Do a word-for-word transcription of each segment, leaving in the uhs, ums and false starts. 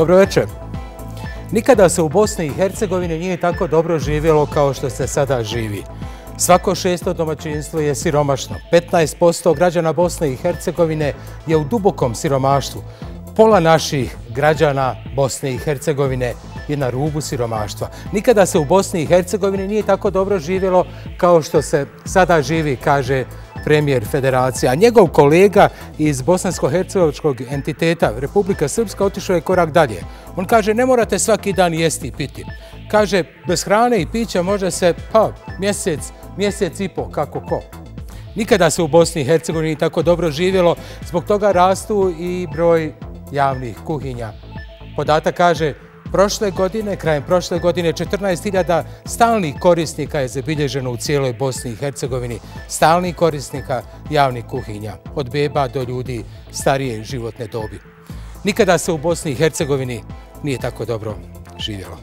Dobro večer. Nikada se u Bosni i Hercegovini nije tako dobro živjelo kao što se sada živi. Svako šesto domaćinstvo je siromašno. petnaest posto građana Bosne i Hercegovine je u dubokom siromaštvu. Pola naših građana Bosne i Hercegovine je na rubu siromaštva. Nikada se u Bosni i Hercegovini nije tako dobro živjelo kao što se sada živi, kaže premijer federacije. A njegov kolega iz bosansko-hercegovačkog entiteta Republika Srpska otišao je korak dalje. On kaže, ne morate svaki dan jesti i piti. Kaže, bez hrane i pića može se, pa, mjesec, mjesec i po, kako ko. Nikada se u Bosni i Hercegovini nije tako dobro živjelo, zbog toga rastu i broj javnih kuhinja. Podatak kaže, prošle godine, krajem prošle godine, četrnaest hiljada stalnih korisnika je zabilježeno u cijeloj Bosni i Hercegovini. Stalnih korisnika javnih kuhinja, od beba do ljudi starije životne dobi. Nikada se u Bosni i Hercegovini nije tako dobro živjelo.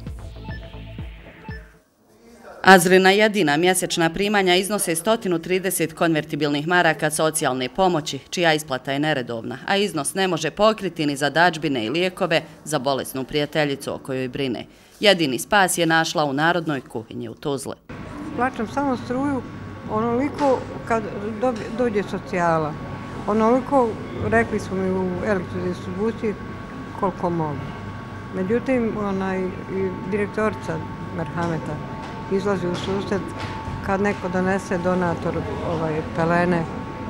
Azrina jedina mjesečna primanja iznose sto trideset konvertibilnih maraka socijalne pomoći, čija isplata je neredovna, a iznos ne može pokriti ni za dadžbine i lijekove za bolesnu prijateljicu o kojoj brine. Jedini spas je našla u narodnoj kuhinji u Tuzli. Plaćam samo struju onoliko kad dođe socijala. Onoliko, rekli smo mi u elektrodistribuciji, koliko mogu. Međutim, onaj, direktorica Merhameta izlazi u susret kad neko donese donator ovaj, pelene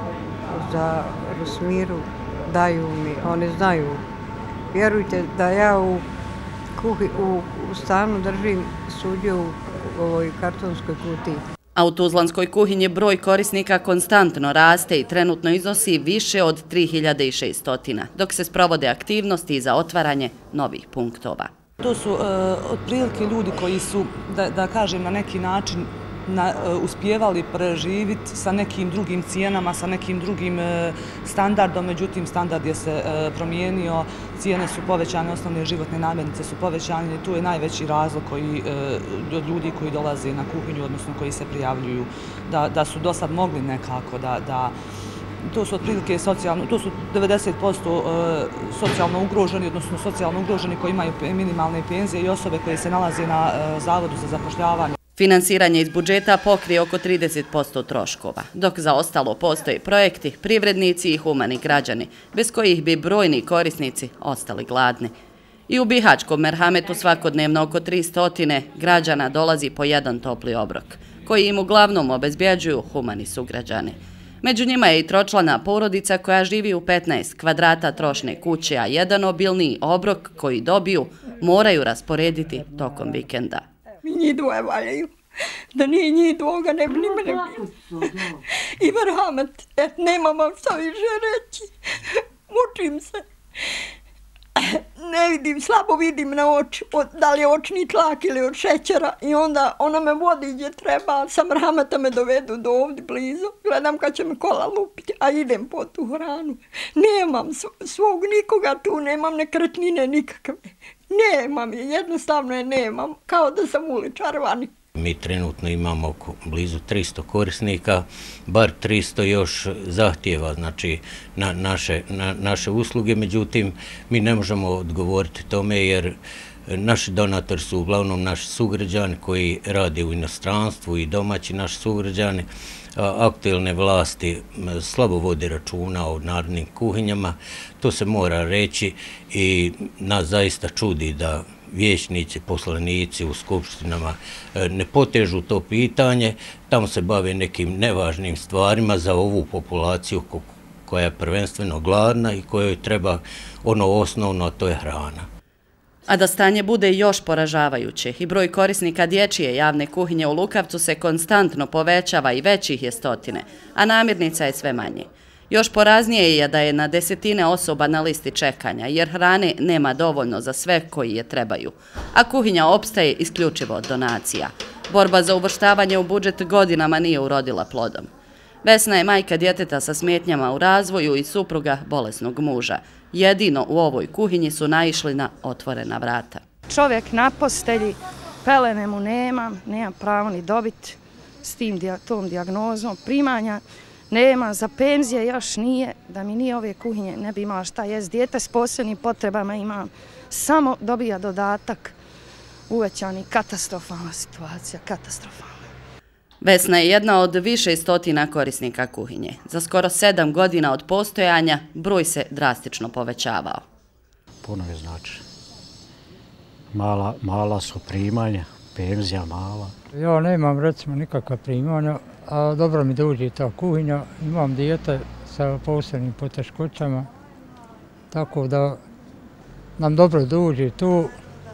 za Rusmiru, daju mi, oni znaju. Vjerujte da ja u, kuhi, u, u stanu držim suđe u ovoj kartonskoj kutiji. A u tuzlanskoj kuhinji broj korisnika konstantno raste i trenutno iznosi više od tri hiljade šesto, dok se sprovode aktivnosti za otvaranje novih punktova. To su uh, otprilike ljudi koji su, da, da kažem, na neki način na, uh, uspijevali preživiti sa nekim drugim cijenama, sa nekim drugim uh, standardom, međutim standard je se uh, promijenio, cijene su povećane, osnovne životne namirnice su povećane i tu je najveći razlog koji, uh, od ljudi koji dolaze na kuhinju, odnosno koji se prijavljuju, da, da su do sad mogli nekako da, da to su otprilike socijalno, to su devedeset posto socijalno ugroženi, odnosno socijalno ugroženi koji imaju minimalne penzije i osobe koje se nalaze na Zavodu za zapošljavanje. Finansiranje iz budžeta pokrije oko trideset posto troškova, dok za ostalo postoje projekti, privrednici i humani građani, bez kojih bi brojni korisnici ostali gladni. I u Bihaćkom Merhametu svakodnevno oko tristo građana dolazi po jedan topli obrok, koji im uglavnom obezbjeđuju humani sugrađani. Među njima je i tročlana porodica koja živi u petnaest kvadrata trošne kuće, a jedan obilniji obrok koji dobiju moraju rasporediti tokom vikenda. Mi njih dvoje valjaju. Da nije njih dvoga ne bi ni mene bilo. I Merhamet, nemam vam što više reći. Mučim se. Ne vidim, slabo vidim na oči, da li je očni tlak ili od šećera i onda ona me vodi gdje treba, sa Merhameta me dovedu do ovdje blizu, gledam kad će me kola lupiti, a idem po tu hranu. Nemam svog nikoga tu, nemam nekretnine nikakve, nemam je, jednostavno je nemam, kao da sam uličar vani. Mi trenutno imamo oko blizu tristo korisnika, bar tristo još zahtjeva znači, na naše, na naše usluge, međutim mi ne možemo odgovoriti tome jer naši donatori su uglavnom naši sugrađani koji rade u inostranstvu i domaći naši sugrađani. Aktuelne vlasti slabo vode računa o narodnim kuhinjama, to se mora reći i nas zaista čudi da vijećnici, poslanici u skupštinama ne potežu to pitanje, tamo se bave nekim nevažnim stvarima za ovu populaciju koja je prvenstveno gladna i kojoj treba ono osnovno, a to je hrana. A da stanje bude još poražavajuće i broj korisnika dječje javne kuhinje u Lukavcu se konstantno povećava i većih je stotine, a namirnica je sve manje. Još poraznije je da je na desetine osoba na listi čekanja, jer hrane nema dovoljno za sve koji je trebaju, a kuhinja opstaje isključivo od donacija. Borba za uvrštavanje u budžet godinama nije urodila plodom. Vesna je majka djeteta sa smetnjama u razvoju i supruga bolesnog muža. Jedino u ovoj kuhinji su naišli na otvorena vrata. Čovjek na postelji, pelene mu nema, nema pravo ni dobiti s tim, tom dijagnozom primanja. nema, za penzije još nije, da mi nije ove kuhinje ne bi imala šta jest. Dijete s posebnim potrebama imam, samo dobija dodatak, uvećani, katastrofalna situacija, katastrofalna. Vesna je jedna od više stotina korisnika kuhinje. Za skoro sedam godina od postojanja broj se drastično povećavao. Puno je znači. Mala, mala su primanja, penzija mala. Ja nemam recimo nikakva primanja, a dobro mi dođe ta kuhinja. Imam dijete sa posebnim poteškoćama, tako da nam dobro dođe tu,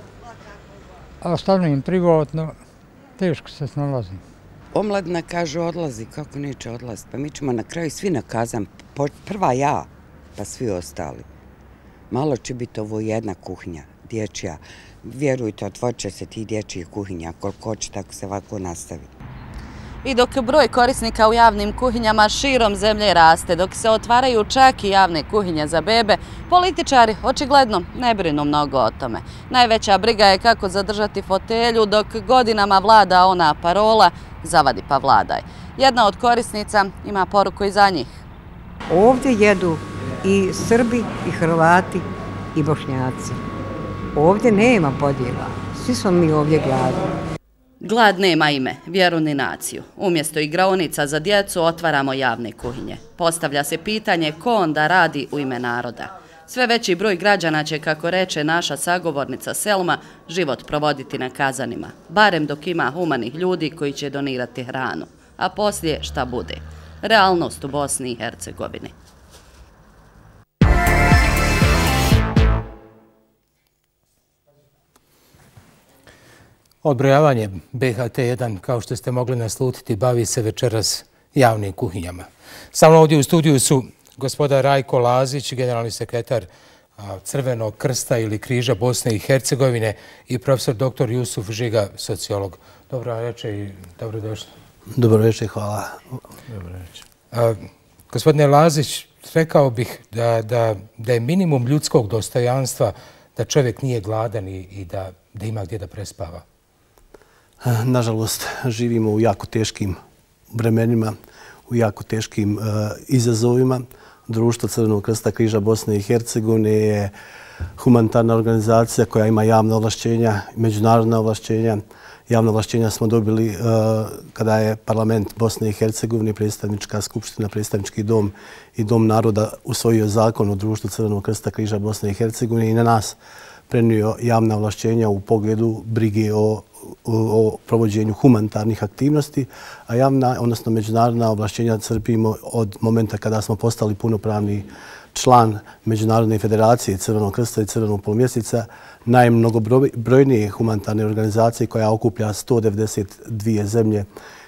a stanujem privatno, teško se snalazim. Omladina kaže odlazi, kako neće odlaziti, pa mi ćemo na kraju svi nakazan, prva ja, pa svi ostali. Malo će biti ovo jedna kuhinja, dječja. Vjerujte, otvorit će se tih dječjih kuhinja, koliko će tako se ovako nastavi. I dok broj korisnika u javnim kuhinjama širom zemlje raste, dok se otvaraju čak i javne kuhinje za bebe, političari očigledno ne brinu mnogo o tome. Najveća briga je kako zadržati fotelju, dok godinama vlada ona parola zavadi pa vladaj. Jedna od korisnica ima poruku i za njih. Ovdje jedu i Srbi, i Hrvati, i Bošnjaci. Ovdje nema podjela. Svi smo mi ovdje gladni. Glad nema ime, vjeru ni naciju. Umjesto igraonica za djecu otvaramo javne kuhinje. Postavlja se pitanje ko onda radi u ime naroda. Sve veći broj građana će, kako reče naša sagovornica Selma, život provoditi na kazanima. Barem dok ima humanih ljudi koji će donirati hranu. A poslije šta bude? Realnost u Bosni i Hercegovini. Odbrojavanje B H T jedan, kao što ste mogli naslutiti, bavi se večeras javnim kuhinjama. Sa mnom ovdje u studiju su gospoda Rajko Lazić, generalni sekretar Crvenog krsta ili križa Bosne i Hercegovine, i profesor doktor Jusuf Žiga, sociolog. Dobro večer i dobrodošli. Dobro večer, hvala. Dobro večer. Gospodine Lazić, rekao bih da, da, da je minimum ljudskog dostojanstva da čovjek nije gladan i, i da, da ima gdje da prespava. Nažalost, živimo u jako teškim vremenima, u jako teškim uh, izazovima. Društvo Crvenog krsta križa Bosne i Hercegovine je humanitarna organizacija koja ima javna ovlašćenja, međunarodna ovlašćenja. Javna ovlašćenja smo dobili uh, kada je parlament Bosne i Hercegovine, predstavnička skupština, predstavnički dom i dom naroda usvojio zakon o društvu Crvenog krsta križa Bosne i Hercegovine i na nas prenio javna ovlašćenja u pogledu brige o, o, o provođenju humanitarnih aktivnosti, a javna, odnosno međunarodna ovlašćenja crpimo od momenta kada smo postali punopravni član Međunarodne federacije Crvenog krsta i Crvenog polumjeseca, najmnogobrojnije humanitarne organizacije koja okuplja sto devedeset dvije zemlje.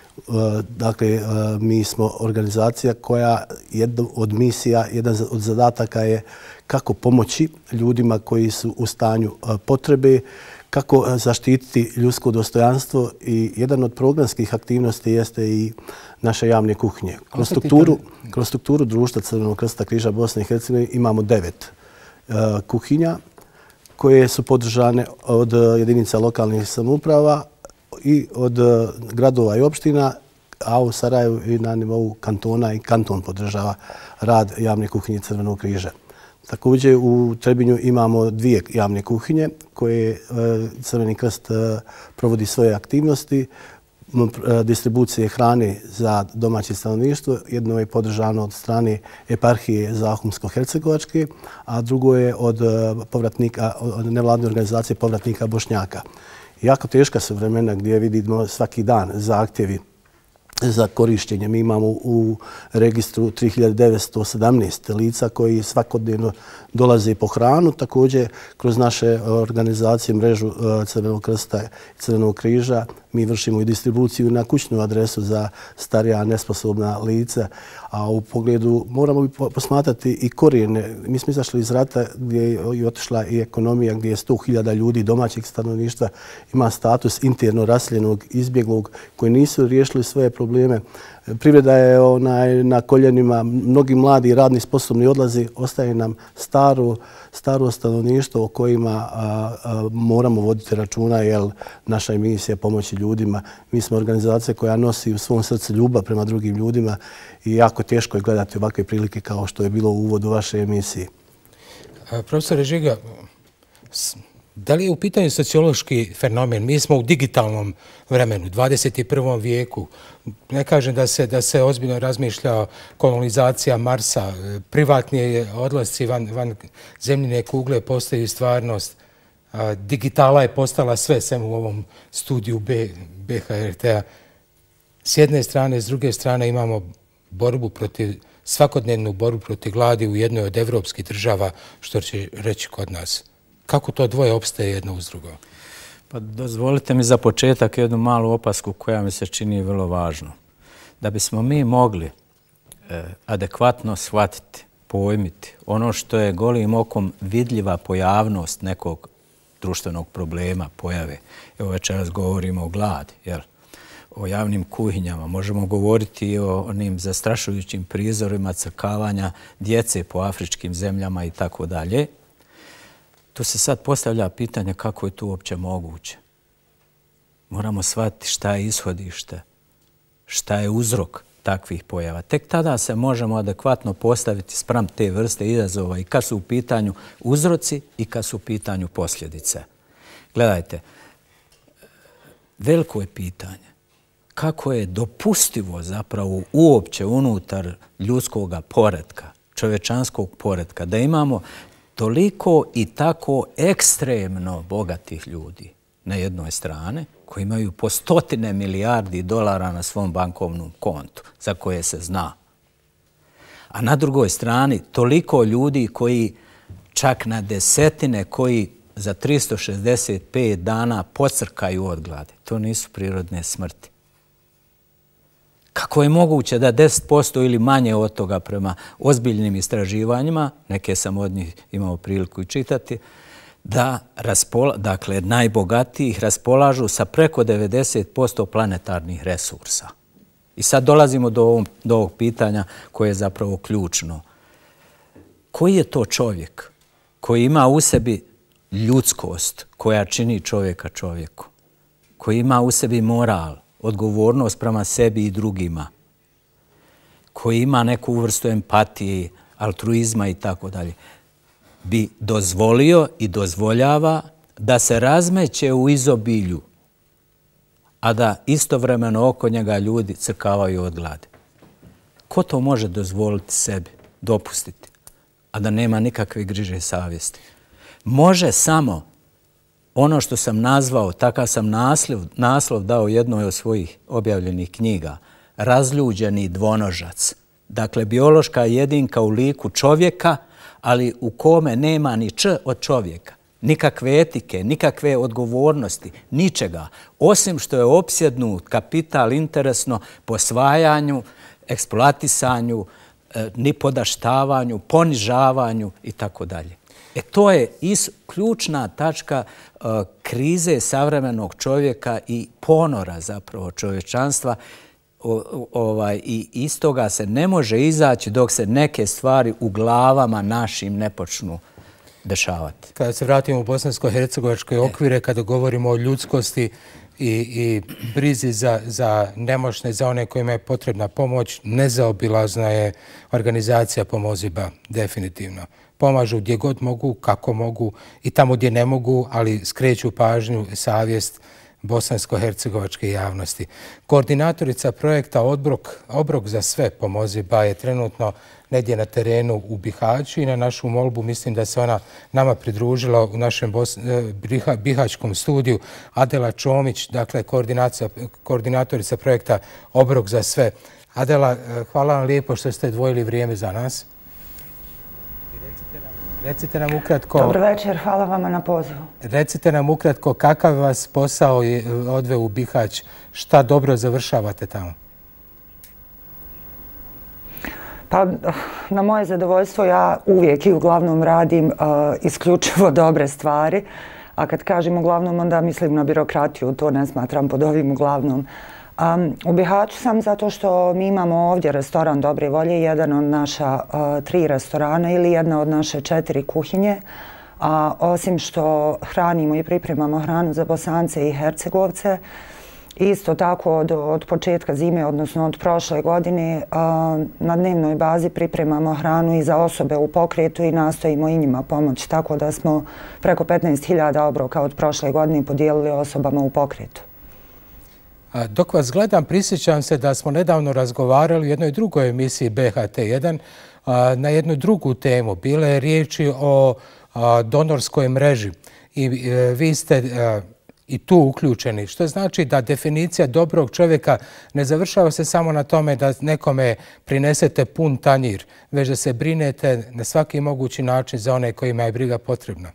Dakle, mi smo organizacija koja jedna od misija, jedan od zadataka je kako pomoći ljudima koji su u stanju potrebe, kako zaštititi ljudsko dostojanstvo, i jedan od programskih aktivnosti jeste i naše javne kuhinje. Kroz strukturu, kroz strukturu društva Crvenog krsta križa Bosne i Hercegovine imamo devet uh, kuhinja koje su podržane od jedinica lokalnih samouprava i od gradova i opština, a u Sarajevu i na nivou kantona i kanton podržava rad javne kuhinje Crvenog križa. Također u Trebinju imamo dvije javne kuhinje koje Crveni krst provodi svoje aktivnosti, distribucije hrane za domaće stanovništvo. Jedno je podržano od strane eparhije Zahumsko-Hercegovačke, a drugo je od povratnika, od nevladne organizacije povratnika Bošnjaka. Jako teška su vremena gdje vidimo svaki dan zahtjevi za korištenje. Mi imamo u registru tri hiljade devetsto sedamnaest lica koji svakodnevno dolaze po hranu. Također, kroz naše organizacije, mrežu Crvenog krsta i Crvenog križa, mi vršimo i distribuciju na kućnu adresu za starija nesposobna lica. A u pogledu moramo posmatrati i korijene. Mi smo izašli iz rata gdje je otišla i ekonomija, gdje je sto hiljada ljudi domaćeg stanovništva ima status interno raseljenog, izbjeglog, koji nisu riješili svoje probleme probleme. Privreda je onaj, na koljenima, mnogi mladi radni sposobni odlazi, ostaje nam staro, staro stanovništvo o kojima a, a, moramo voditi računa, jer naša emisija je pomoći ljudima. Mi smo organizacija koja nosi u svom srcu ljubav prema drugim ljudima i jako teško je gledati ovakve prilike kao što je bilo u uvodu vaše emisije. A, profesore Žiga, da li je u pitanju sociološki fenomen? Mi smo u digitalnom vremenu, dvadeset prvom vijeku. Ne kažem da se, da se ozbiljno razmišlja kolonizacija Marsa. Privatni odlasci van, van zemljine kugle postaju stvarnost. A, digitala je postala sve, sem u ovom studiju B, B H R T-a. S jedne strane, s druge strane imamo borbu protiv, svakodnevnu borbu protiv gladi u jednoj od evropskih država, što će reći kod nas. Kako to dvoje opstaje jedno uz drugo? Pa dozvolite mi za početak jednu malu opasku koja mi se čini vrlo važno. Da bismo mi mogli e, adekvatno shvatiti, pojmiti ono što je golim okom vidljiva pojavnost nekog društvenog problema, pojave. Evo večeras govorimo o gladi, jel? O javnim kuhinjama. Možemo govoriti i o onim zastrašujućim prizorima crkavanja djece po afričkim zemljama i tako dalje. Tu se sad postavlja pitanje kako je to uopće moguće. Moramo shvatiti šta je ishodište, šta je uzrok takvih pojava. Tek tada se možemo adekvatno postaviti spram te vrste izazova i kad su u pitanju uzroci i kad su u pitanju posljedice. Gledajte, veliko je pitanje kako je dopustivo zapravo uopće unutar ljudskog poretka, čovječanskog poretka, da imamo toliko i tako ekstremno bogatih ljudi na jednoj strane, koji imaju po stotine milijardi dolara na svom bankovnom kontu, za koje se zna. A na drugoj strani toliko ljudi koji čak na desetine, koji za tristo šezdeset pet dana pocrkaju od gladi. To nisu prirodne smrti. Kako je moguće da deset posto ili manje od toga prema ozbiljnim istraživanjima, neke sam od njih imao priliku i čitati, da raspola, dakle, najbogatijih raspolažu sa preko devedeset posto planetarnih resursa. I sad dolazimo do ovog, do ovog pitanja koje je zapravo ključno. Koji je to čovjek koji ima u sebi ljudskost koja čini čovjeka čovjeku? Koji ima u sebi moral, odgovornost prema sebi i drugima, koji ima neku vrstu empatije, altruizma i tako dalje, bi dozvolio i dozvoljava da se razmeće u izobilju, a da istovremeno oko njega ljudi crkavaju od glade. Ko to može dozvoliti sebi, dopustiti, a da nema nikakve griže savjesti? Može samo ono što sam nazvao, takav sam naslov, naslov dao jednoj od svojih objavljenih knjiga, razljuđeni dvonožac. Dakle, biološka jedinka u liku čovjeka, ali u kome nema ni č od čovjeka. Nikakve etike, nikakve odgovornosti, ničega. Osim što je opsjednut kapital interesno posvajanju, eksploatisanju, nipodaštavanju, ponižavanju i tako dalje. E to je is, ključna tačka uh, krize savremenog čovjeka i ponora zapravo čovječanstva. O, ovaj, i iz toga se ne može izaći dok se neke stvari u glavama našim ne počnu dešavati. Kada se vratimo u bosansko-hercegovačke okvire, kada govorimo o ljudskosti i, i brizi za, za nemoćne, za one kojima je potrebna pomoć, nezaobilazna je organizacija Pomoziba, definitivno. Pomažu gdje god mogu, kako mogu i tamo gdje ne mogu, ali skreću pažnju, savjest bosansko-hercegovačke javnosti. Koordinatorica projekta Obrok, Obrok za sve Pomoziba je trenutno negdje na terenu u Bihaću i na našu molbu mislim da se ona nama pridružila u našem Bos, Biha, bihaćkom studiju. Adela Čomić, dakle koordinatorica projekta Obrok za sve. Adela, hvala vam lijepo što ste odvojili vrijeme za nas. Recite nam ukratko... Dobro večer, hvala vama na pozivu. Recite nam ukratko kakav vas posao je odveo u Bihać, šta dobro završavate tamo? Pa, na moje zadovoljstvo ja uvijek i uglavnom radim uh, isključivo dobre stvari, a kad kažem uglavnom onda mislim na birokratiju, to ne smatram pod ovim uglavnom. Um, u Bihaću sam zato što mi imamo ovdje restoran Dobre volje, jedan od naša uh, tri restorana ili jedna od naše četiri kuhinje. A osim što hranimo i pripremamo hranu za Bosance i Hercegovce, isto tako od, od početka zime, odnosno od prošle godine, a, na dnevnoj bazi pripremamo hranu i za osobe u pokretu i nastojimo i njima pomoći. Tako da smo preko petnaest hiljada obroka od prošle godine podijelili osobama u pokretu. A dok vas gledam, prisjećam se da smo nedavno razgovarali u jednoj drugoj emisiji B H T jedan a, na jednu drugu temu. Bilo je riječi o a, donorskoj mreži i e, vi ste a, i tu uključeni, što znači da definicija dobrog čovjeka ne završava se samo na tome da nekome prinesete pun tanjir, već da se brinete na svaki mogući način za one kojima je briga potrebna.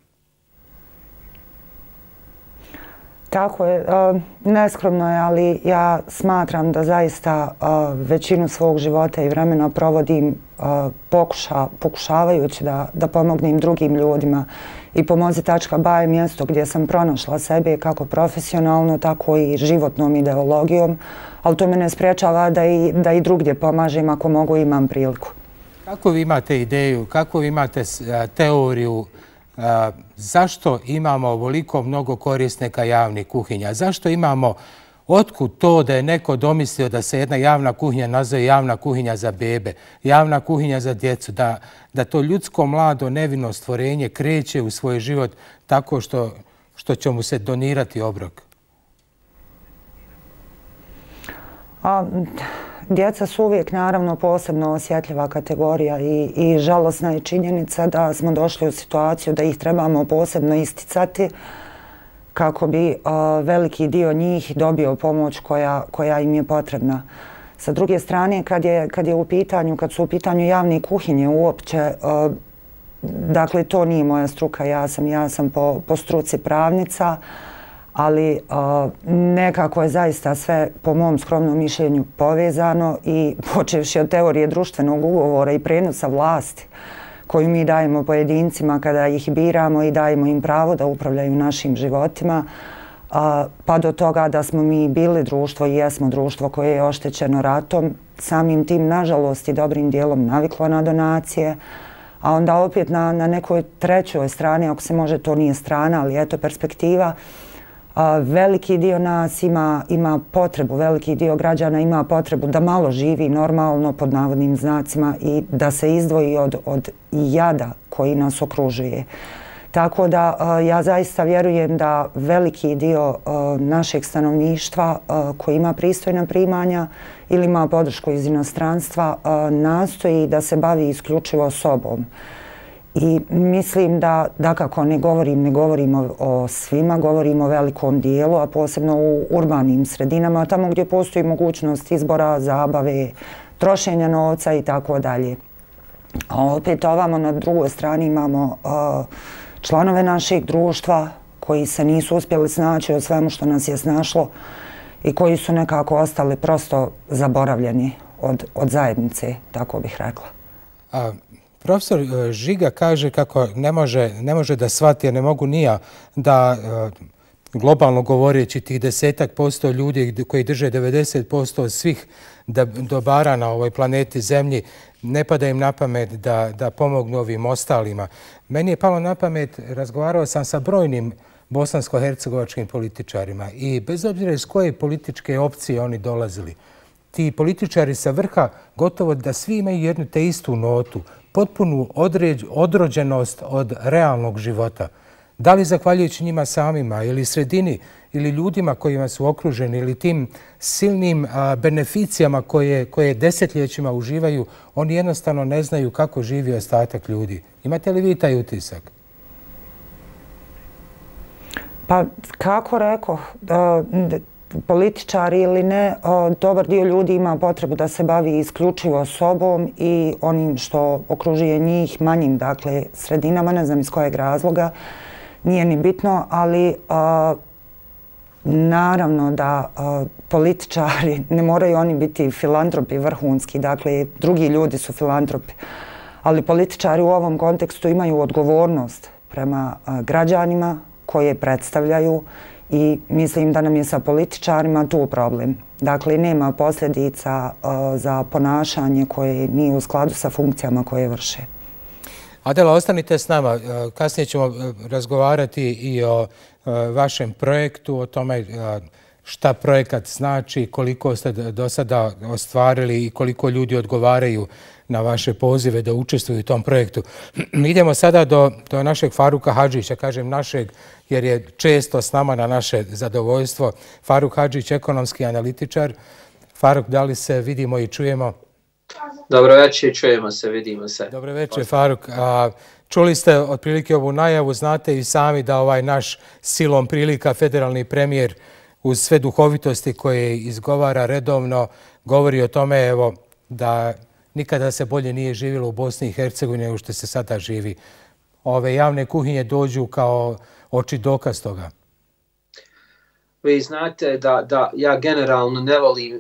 Tako je, neskromno je, ali ja smatram da zaista većinu svog života i vremena provodim pokuša, pokušavajući da, da pomognem drugim ljudima. I Pomozi tačka ba je mjesto gdje sam pronašla sebe kako profesionalno, tako i životnom ideologijom, ali to me ne spriječava da i, da i drugdje pomažem ako mogu i imam priliku. Kako vi imate ideju, kako vi imate teoriju a, zašto imamo ovoliko mnogo korisnika javnih kuhinja? Zašto imamo, otkud to da je neko domislio da se jedna javna kuhinja nazove javna kuhinja za bebe, javna kuhinja za djecu, da, da to ljudsko mlado nevino stvorenje kreće u svoj život tako što, što će mu se donirati obrok? A, djeca su uvijek naravno posebno osjetljiva kategorija i, i žalosna je činjenica da smo došli u situaciju da ih trebamo posebno isticati kako bi uh, veliki dio njih dobio pomoć koja, koja im je potrebna. Sa druge strane, kad je, kad je u pitanju, kad su u pitanju javne kuhinje uopće, uh, dakle, to nije moja struka, ja sam, ja sam po, po struci pravnica, ali uh, nekako je zaista sve, po mom skromnom mišljenju, povezano i počevši od teorije društvenog ugovora i prenosa vlasti koju mi dajemo pojedincima kada ih biramo i dajemo im pravo da upravljaju našim životima, pa do toga da smo mi bili društvo i jesmo društvo koje je oštećeno ratom, samim tim, nažalost, i dobrim dijelom naviklo na donacije, a onda opet na, na nekoj trećoj strani, ako se može, to nije strana, ali eto perspektiva, veliki dio nas ima, ima potrebu, veliki dio građana ima potrebu da malo živi normalno, pod navodnim znacima, i da se izdvoji od, od jada koji nas okružuje. Tako da ja zaista vjerujem da veliki dio našeg stanovništva koji ima pristojna primanja ili ima podršku iz inostranstva nastoji da se bavi isključivo sobom. I mislim da, da kako ne govorim, ne govorim o, o svima, govorim o velikom dijelu, a posebno u urbanim sredinama, tamo gdje postoji mogućnost izbora, zabave, trošenja novca i tako dalje. A opet ovamo na drugoj strani imamo uh, članove našeg društva koji se nisu uspjeli snaći od svemu što nas je snašlo i koji su nekako ostali prosto zaboravljeni od, od zajednice, tako bih rekla. A... Profesor Žiga kaže kako ne može, ne može da shvati, a ne mogu ni ja, da globalno govoreći tih desetak posto ljudi koji drže devedeset posto svih dobara na ovoj planeti Zemlji, ne pada im na pamet da, da pomognu ovim ostalima. Meni je palo na pamet, razgovarao sam sa brojnim bosansko-hercegovačkim političarima i bez obzira iz koje političke opcije oni dolazili, ti političari sa vrha gotovo da svi imaju jednu te istu notu, potpunu određ, odrođenost od realnog života. Da li zahvaljujući njima samima ili sredini ili ljudima kojima su okruženi ili tim silnim a, beneficijama koje, koje desetljećima uživaju, oni jednostavno ne znaju kako živi ostatak ljudi. Imate li vi taj utisak? Pa kako rekao, političari ili ne, dobar dio ljudi ima potrebu da se bavi isključivo sobom i onim što okružuje njih, manjim, dakle, sredinama, ne znam iz kojeg razloga, nije ni bitno, ali a, naravno da a, političari, ne moraju oni biti filantropi vrhunski, dakle, drugi ljudi su filantropi, ali političari u ovom kontekstu imaju odgovornost prema a, građanima koje predstavljaju I mislim da nam je sa političarima tu problem. Dakle, nema posljedica za ponašanje koje nije u skladu sa funkcijama koje vrše. Adela, ostanite s nama. Kasnije ćemo razgovarati i o vašem projektu, o tome šta projekat znači, koliko ste do sada ostvarili i koliko ljudi odgovaraju na vaše pozive da učestvuju u tom projektu. Idemo sada do, do našeg Faruka Hadžića, kažem našeg jer je često s nama na naše zadovoljstvo. Faruk Hadžić, ekonomski analitičar. Faruk, da li se vidimo i čujemo? Dobro večer, čujemo se, vidimo se. Dobro večer, Faruk. A, čuli ste otprilike ovu najavu, znate i sami da ovaj naš silom prilika federalni premijer uz sve duhovitosti koje izgovara redovno govori o tome evo, da nikada se bolje nije živjelo u Bosni i Hercegovini nego što se sada živi. Ove javne kuhinje dođu kao oči dokaz toga. Vi znate da, da ja generalno ne volim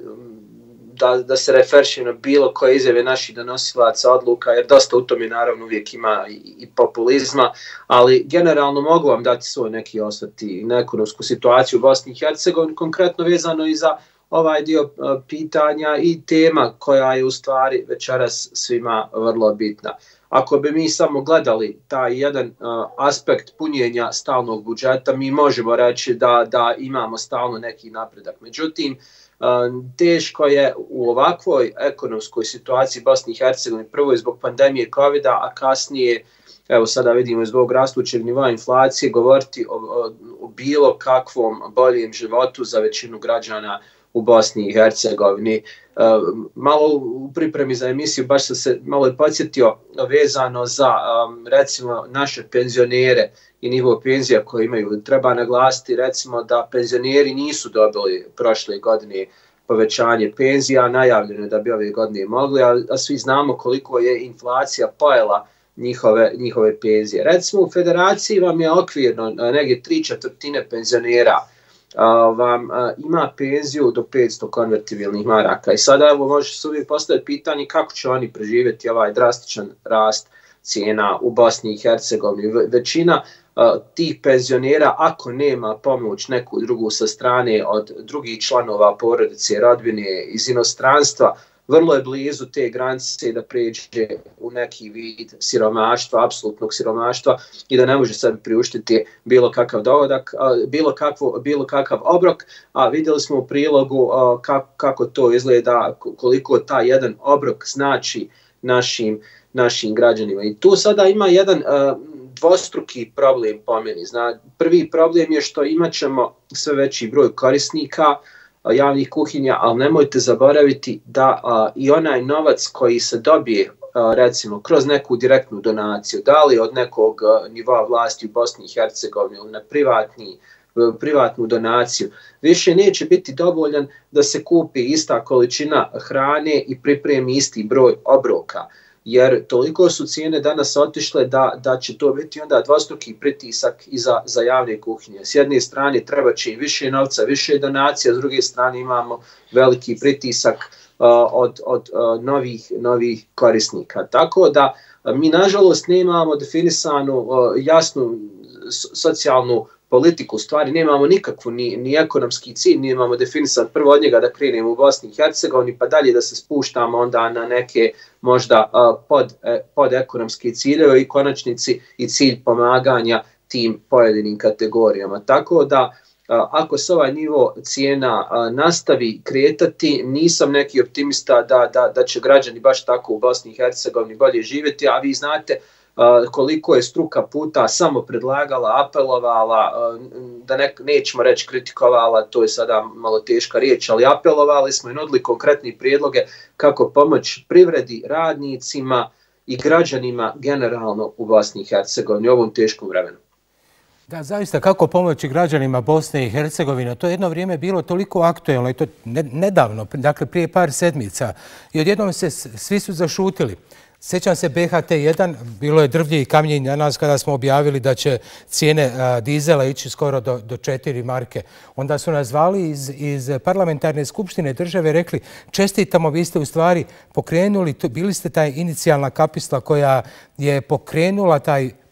da, da se referšim na bilo koje izjave naših donosilaca odluka, jer dosta u tome naravno uvijek ima i, i populizma, ali generalno mogu vam dati svoj neki osvrti na ekonomsku situaciju u Bosni i Hercegovini, konkretno vezano i za ovaj dio pitanja i tema koja je u stvari večeras svima vrlo bitna. Ako bi mi samo gledali taj jedan uh, aspekt punjenja stalnog budžeta, mi možemo reći da, da imamo stalno neki napredak. Međutim, uh, teško je u ovakvoj ekonomskoj situaciji Bosni i Hercegovine, prvo je zbog pandemije kovida, a kasnije, evo sada vidimo zbog rastućeg nivoa inflacije, govoriti o, o, o bilo kakvom boljem životu za većinu građana u Bosni i Hercegovini. Uh, malo u pripremi za emisiju baš sam se malo i podsjetio vezano za um, recimo naše penzionere i nivo penzija koje imaju. Treba naglasiti recimo da penzioneri nisu dobili prošle godine povećanje penzija, najavljeno je da bi ove godine mogli, a, a svi znamo koliko je inflacija pojela njihove, njihove penzije. Recimo u federaciji vam je okvirno negdje tri četvrtine penzionera Uh, vam uh, ima penziju do petsto konvertibilnih maraka. I sada evo može se uvijek postaviti pitanje kako će oni preživjeti ovaj drastičan rast cijena u Bosni i Hercegovini. V većina uh, tih penzionera, ako nema pomoć neku drugu sa strane od drugih članova porodice, rodbine iz inostranstva, vrlo je blizu te granice da pređe u neki vid siromaštva, apsolutnog siromaštva i da ne može sebi priuštiti bilo kakav dohodak, bilo, kakvo, bilo kakav obrok, a vidjeli smo u prilogu kako, kako to izgleda, koliko taj jedan obrok znači našim, našim građanima. I tu sada ima jedan dvostruki problem po meni. Zna, prvi problem je što imat ćemo sve veći broj korisnika javnih kuhinja, ali nemojte zaboraviti da a, i onaj novac koji se dobije a, recimo kroz neku direktnu donaciju, da li od nekog a, nivoa vlasti u Bosni i Hercegovini ili na privatni, privatnu donaciju, više neće biti dovoljan da se kupi ista količina hrane i pripremi isti broj obroka. Jer toliko su cijene danas otišle da, da će to biti onda dvostruki pritisak i za, za javne kuhinje. S jedne strane treba će im više novca, više donacija, s druge strane imamo veliki pritisak uh, od, od uh, novih, novih korisnika. Tako da uh, mi nažalost nemamo definisanu uh, jasnu socijalnu politiku, stvari nemamo nikakvu ni, ni ekonomski cilj, nemamo definisan prvo od njega da krenemo u Bosni i Hercegovini, pa dalje da se spuštamo onda na neke možda uh, pod, eh, pod ekonomske ciljeve i konačnici i cilj pomaganja tim pojedinim kategorijama. Tako da uh, ako se ovaj nivo cijena uh, nastavi kretati, nisam neki optimista da, da, da će građani baš tako u Bosni i Hercegovini bolje živjeti, a vi znate Uh, koliko je struka puta samo predlagala, apelovala, uh, da ne, nećemo reći kritikovala, to je sada malo teška riječ, ali apelovali smo i nudili konkretni prijedloge kako pomoći privredi, radnicima i građanima generalno u Bosni i Hercegovini u ovom teškom vremenu. Da, zaista, kako pomoći građanima Bosne i Hercegovine, to je jedno vrijeme bilo toliko aktuelno i to nedavno, dakle prije par sedmica i odjednom se svi su zašutili. Sjećam se B H T jedan, bilo je drvlje i kamljenje na nas kada smo objavili da će cijene a, dizela ići skoro do, do četiri marke. Onda su nas zvali iz, iz parlamentarne skupštine države, rekli čestitamo, vi ste u stvari pokrenuli, bili ste taj inicijalna kapisla koja je pokrenula taj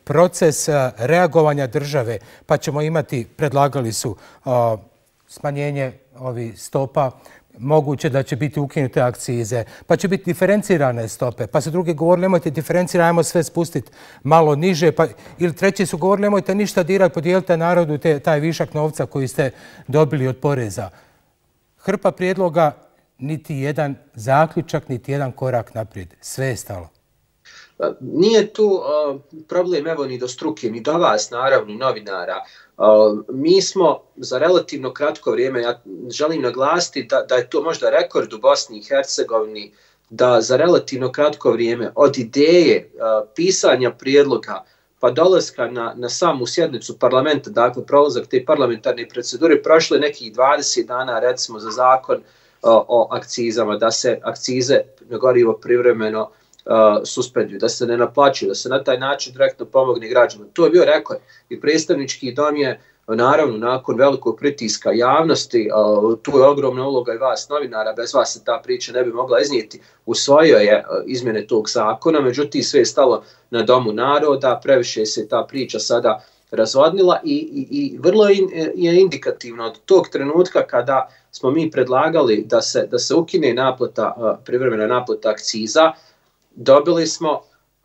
proces reagovanja države, pa ćemo imati, predlagali su smanjenje ovih stopa, moguće da će biti ukinute akcize, pa će biti diferencirane stope, pa su drugi govorili nemojte diferencirati, ajmo sve spustiti malo niže, pa, ili treći su govorili nemojte ništa dirati, podijelite narodu te, taj višak novca koji ste dobili od poreza. Hrpa prijedloga, niti jedan zaključak, niti jedan korak naprijed. Sve je stalo. Nije tu uh, problem evo ni do struke, ni do vas, naravno, novinara. Uh, mi smo za relativno kratko vrijeme, ja želim naglasiti da, da je to možda rekord u Bosni i Hercegovini, da za relativno kratko vrijeme od ideje uh, pisanja prijedloga pa dolaska na, na samu sjednicu parlamenta, dakle prolazak te parlamentarne procedure, prošlo je nekih dvadeset dana recimo za zakon uh, o akcizama, da se akcize na gorivo privremeno Uh, suspenduju, da se ne naplaćuju, da se na taj način direktno pomogne građanima. To je bio rekord i predstavnički dom je naravno nakon velikog pritiska javnosti, uh, tu je ogromna uloga i vas novinara, bez vas se ta priča ne bi mogla iznijeti, usvojio je uh, izmjene tog zakona, međutim sve je stalo na Domu naroda, previše se ta priča sada razvodnila i, i, i vrlo je indikativno od tog trenutka kada smo mi predlagali da se, da se ukine naplata, uh, privremena naplata akciza. Dobili smo,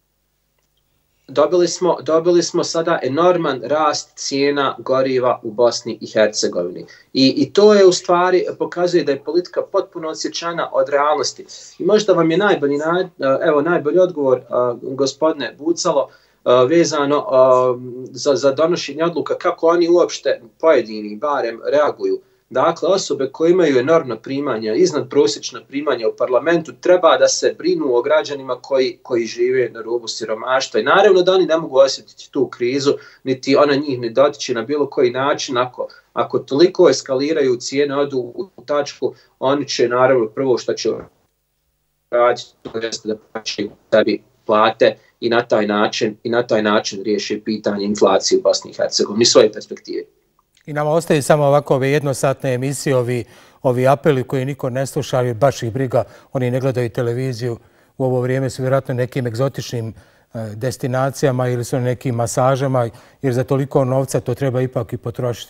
dobili smo, dobili smo sada enorman rast cijena goriva u Bosni i Hercegovini. I, i to je u stvari pokazuje da je politika potpuno odsječana od realnosti. I možda vam je najbolji, evo, najbolji odgovor, uh, gospodine Bucalo, uh, vezano uh, za, za donošenje odluka kako oni uopšte pojedini barem reaguju. Dakle, osobe koje imaju enormna primanja, iznad prosječna primanja u parlamentu, treba da se brinu o građanima koji, koji žive na rubu siromaštva. I naravno da oni ne mogu osjetiti tu krizu, niti ona njih ne dotiče na bilo koji način. Ako, ako toliko eskaliraju cijene, odu u, u tačku, oni će naravno prvo što će raditi, to jeste da plaćaju sebi plate i na taj način, i na taj način riješi pitanje inflacije u Bosni i Hercegovini iz svoje perspektive. I nama ostaje samo ovako ove jednosatne emisije, ovi, ovi apeli koji niko ne sluša, ali baš ih briga, oni ne gledaju televiziju. U ovo vrijeme su vjerojatno nekim egzotičnim destinacijama ili su nekim masažama, jer za toliko novca to treba ipak i potrošiti.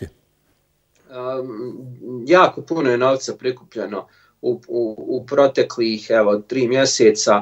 Um, jako puno je novca prikupljeno u, u, u proteklih evo, tri mjeseca.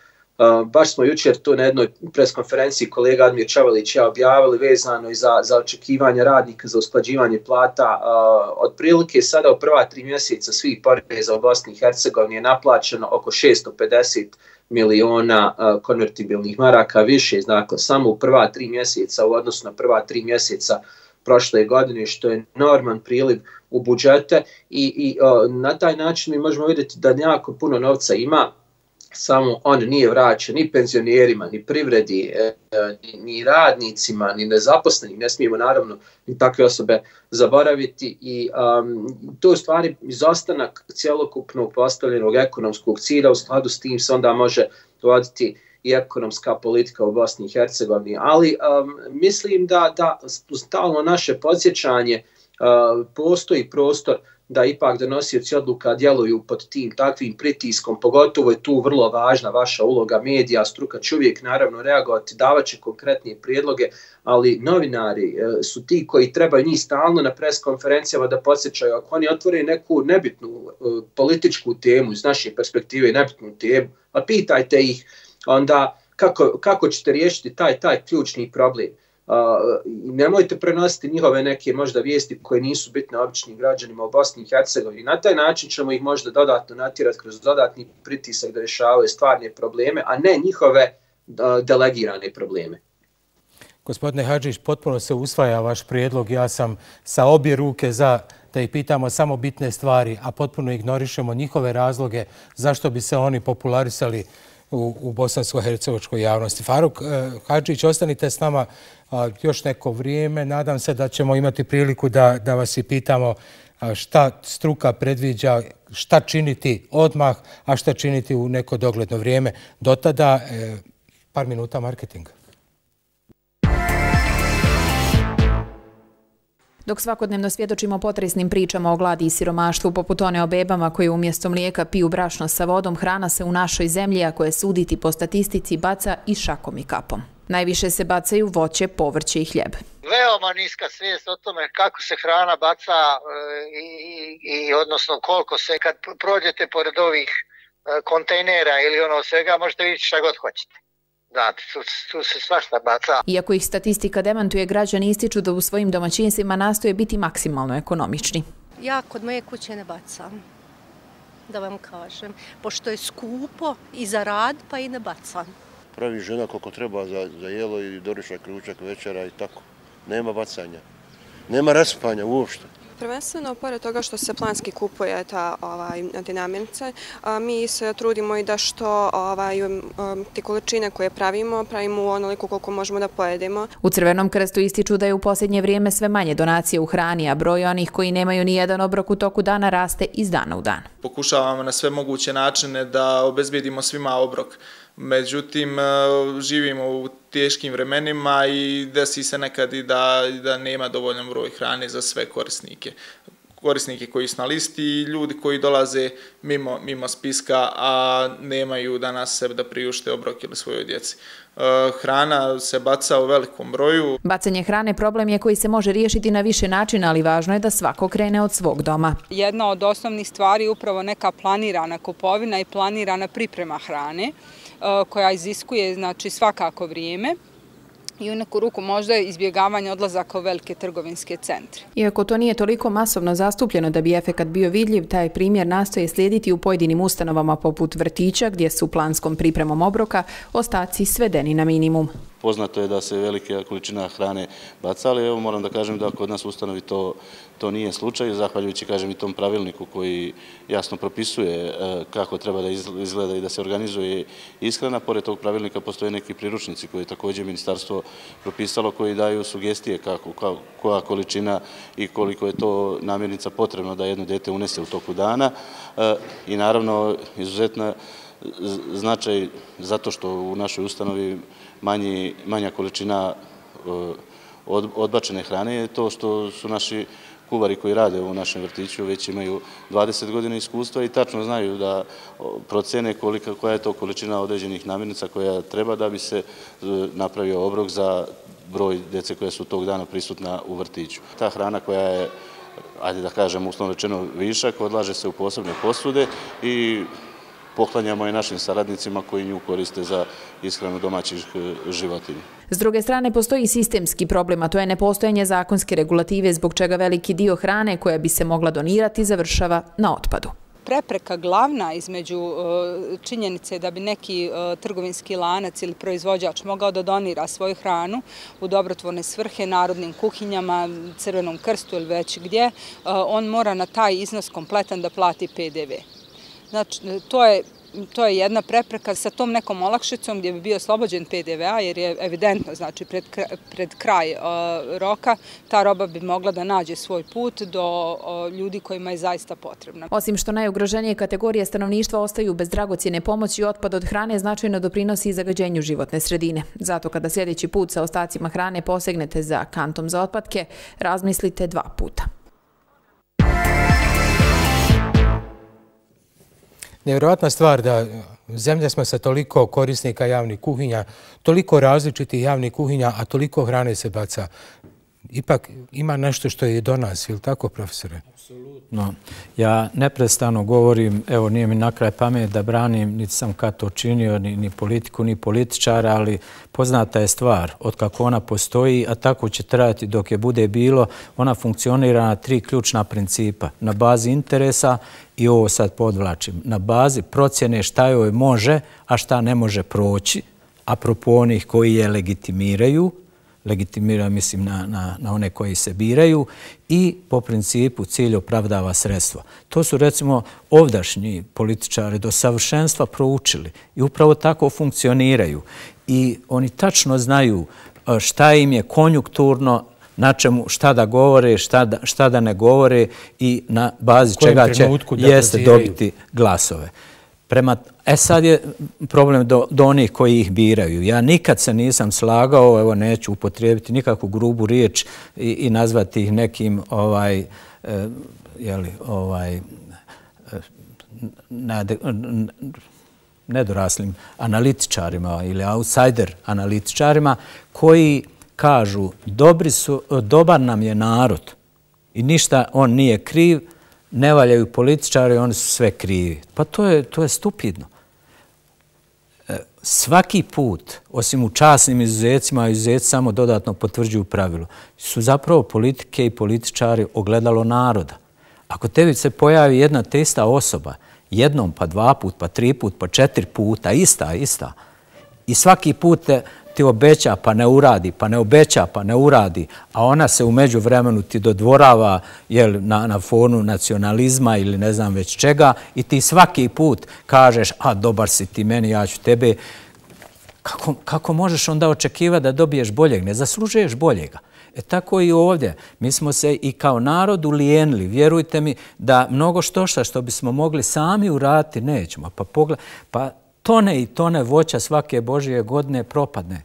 Uh, baš smo jučer tu na jednoj preskonferenciji kolega Admir Čavelić ja objavili vezano i za, za očekivanje radnika za usklađivanje plata. Uh, otprilike sada u prva tri mjeseca svih poreza u Bosni i Hercegovini je naplaćeno oko šesto pedeset miliona uh, konvertibilnih maraka više, dakle samo u prva tri mjeseca u odnosu na prva tri mjeseca prošle godine, što je enorman priliv u budžete i, i uh, na taj način mi možemo vidjeti da jako puno novca ima, samo on nije vraćen ni penzionerima, ni privredi, ni, ni radnicima, ni nezaposlenim. Ne smijemo naravno ni takve osobe zaboraviti i um, to je u stvari izostanak cjelokupnog postavljenog ekonomskog cilja. U skladu s tim se onda može voditi i ekonomska politika u Bosni i Hercegovini. Ali um, mislim da, da stalno naše podsjećanje uh, postoji prostor da ipak donosioci odluka djeluju pod tim takvim pritiskom, pogotovo je tu vrlo važna vaša uloga medija, struka će uvijek naravno reagovati, davaće konkretnije prijedloge, ali novinari e, su ti koji trebaju njih stalno na preskonferencijama da podsjećaju, ako oni otvore neku nebitnu e, političku temu iz naše perspektive, nebitnu temu, a pitajte ih onda kako, kako ćete riješiti taj, taj ključni problem. Uh, nemojte prenositi njihove neke možda vijesti koje nisu bitne običnim građanima u Bosni i Hercegovini. Na taj način ćemo ih možda dodatno natjerati kroz dodatni pritisak da rješavaju stvarne probleme, a ne njihove uh, delegirane probleme. Gospodine Hadžić, potpuno se usvaja vaš prijedlog. Ja sam sa obje ruke za da ih pitamo samo bitne stvari, a potpuno ignorišemo njihove razloge zašto bi se oni popularisali u, u bosansko-hercegovačkoj javnosti. Faruk eh, Hadžić, ostanite s nama a, još neko vrijeme. Nadam se da ćemo imati priliku da, da vas i pitamo a, šta struka predviđa, šta činiti odmah, a šta činiti u neko dogledno vrijeme. Do tada eh, par minuta marketinga. Dok svakodnevno svjedočimo potresnim pričama o gladi i siromaštvu, poput one o bebama koje umjesto mlijeka piju brašno sa vodom, hrana se u našoj zemlji, ako je suditi po statistici, baca i šakom i kapom. Najviše se bacaju voće, povrće i hljeb. Veoma niska svijest o tome kako se hrana baca i, i, i odnosno koliko se, kad prođete pored ovih kontejnera ili ono svega, možete vidjeti šta god hoćete. Da, tu, tu se svašta baca. Iako ih statistika demantuje, građani ističu da u svojim domaćinstvima nastoje biti maksimalno ekonomični. Ja kod moje kuće ne bacam, da vam kažem, pošto je skupo i za rad, pa i ne bacam. Pravi žena koliko treba za, za jelo i doručak, ručak, večera i tako. Nema bacanja, nema raspanja uopšte. Prvenstveno, pored toga što se planski kupuje ta ovaj, te namirnice, mi se trudimo i da što ovaj, te količine koje pravimo, pravimo onoliko koliko možemo da pojedemo. U Crvenom krstu ističu da je u posljednje vrijeme sve manje donacije u hrani, a broj onih koji nemaju ni jedan obrok u toku dana raste iz dana u dan. Pokušavamo na sve moguće načine da obezbedimo svima obrok. Međutim, živimo u teškim vremenima i desi se nekad i da, da nema dovoljan broj hrane za sve korisnike. Korisnike koji su na listi i ljudi koji dolaze mimo, mimo spiska, a nemaju danas sebe da priušte obrok ili svojoj djeci. Hrana se baca u velikom broju. Bacanje hrane problem je koji se može riješiti na više načina, ali važno je da svako krene od svog doma. Jedna od osnovnih stvari je upravo neka planirana kupovina i planirana priprema hrane, koja iziskuje znači, svakako vrijeme i u neku ruku možda izbjegavanje odlazaka u velike trgovinske centre. Iako to nije toliko masovno zastupljeno da bi efekat bio vidljiv, taj primjer nastoje slijediti u pojedinim ustanovama poput vrtića gdje su planskom pripremom obroka ostaci svedeni na minimum. Poznato je da se velike količina hrane baca, ali evo moram da kažem da kod nas u ustanovi to, to nije slučaj, zahvaljujući kažem i tom pravilniku koji jasno propisuje kako treba da izgleda i da se organizuje ishrana. Pored tog pravilnika postoje neki priručnici koji je također ministarstvo propisalo koji daju sugestije kako, koja količina i koliko je to namirnica potrebno da jedno dete unese u toku dana i naravno izuzetna značaj zato što u našoj ustanovi manji, manja količina od, odbačene hrane je to što su naši kuvari koji rade u našem vrtiću već imaju dvadeset godina iskustva i tačno znaju da procene kolika, koja je to količina određenih namirnica koja treba da bi se napravio obrok za broj djece koja su tog dana prisutna u vrtiću. Ta hrana koja je, ajde da kažem uslovno rečeno, višak, odlaže se u posebne posude i poklanjamo je našim saradnicima koji nju koriste za ishranu domaćih životinja. S druge strane, postoji sistemski problem, a to je nepostojanje zakonske regulative zbog čega veliki dio hrane koja bi se mogla donirati završava na otpadu. Prepreka glavna između činjenice da bi neki trgovinski lanac ili proizvođač mogao da donira svoju hranu u dobrotvorne svrhe, narodnim kuhinjama, Crvenom krstu ili već gdje, on mora na taj iznos kompletan da plati P D V. Znači, to je, to je jedna prepreka sa tom nekom olakšicom gdje bi bio oslobođen P D V-a jer je evidentno, znači pred, pred kraj uh, roka ta roba bi mogla da nađe svoj put do uh, ljudi kojima je zaista potrebna. Osim što najugroženije kategorije stanovništva ostaju bez dragocjene pomoći, otpad od hrane značajno doprinosi i zagađenju životne sredine. Zato kada sljedeći put sa ostacima hrane posegnete za kantom za otpadke, razmislite dva puta. Nevjerojatna stvar da zemlja smo sa toliko korisnika javnih kuhinja, toliko različitih javnih kuhinja, a toliko hrane se baca. Ipak ima nešto što je do nas, ili tako, profesore? Apsolutno. Ja neprestano govorim, evo nije mi na kraj pamet da branim, niti sam kad to činio, ni, ni politiku, ni političara, ali poznata je stvar od kako ona postoji, a tako će trajati dok je bude bilo. Ona funkcionira na tri ključna principa. Na bazi interesa, i ovo sad podvlačim, na bazi procjene šta joj može, a šta ne može proći, apropo onih koji je legitimiraju, legitimira, mislim, na, na, na one koji se biraju i po principu cilj opravdava sredstva. To su, recimo, ovdašnji političari do savršenstva proučili i upravo tako funkcioniraju. I oni tačno znaju šta im je konjunkturno, na čemu, šta da govore, šta da, šta da ne govore i na bazi čega će jeste dobiti glasove. Prema, e sad je problem do, do onih koji ih biraju. Ja nikad se nisam slagao, evo neću upotrijebiti nikakvu grubu riječ i, i nazvati ih nekim ovaj, e, jeli, ovaj, nade, nedoraslim analitičarima ili outsider analitičarima koji kažu dobri su, dobar nam je narod i ništa on nije kriv, ne valjaju političari, oni su sve krivi. Pa to je, to je stupidno. Svaki put, osim u časnim izuzecima, a izuzeci samo dodatno potvrđuju pravilo, su zapravo politike i političari ogledalo naroda. Ako tebi se pojavi jedna te ista osoba, jednom, pa dva put, pa tri put, pa četiri puta, ista, ista, i svaki put te ti obeća pa ne uradi, pa ne obeća pa ne uradi, a ona se u međuvremenu ti dodvorava jel, na, na fonu nacionalizma ili ne znam već čega i ti svaki put kažeš, a dobar si ti meni, ja ću tebe. Kako, kako možeš onda očekivati da dobiješ boljeg? Ne zaslužuješ boljega. E tako i ovdje. Mi smo se i kao narod ulijenili. Vjerujte mi da mnogo što šta što bismo mogli sami uraditi nećemo. Pa pogled, pa tone i tone voća svake Božje godine propadne.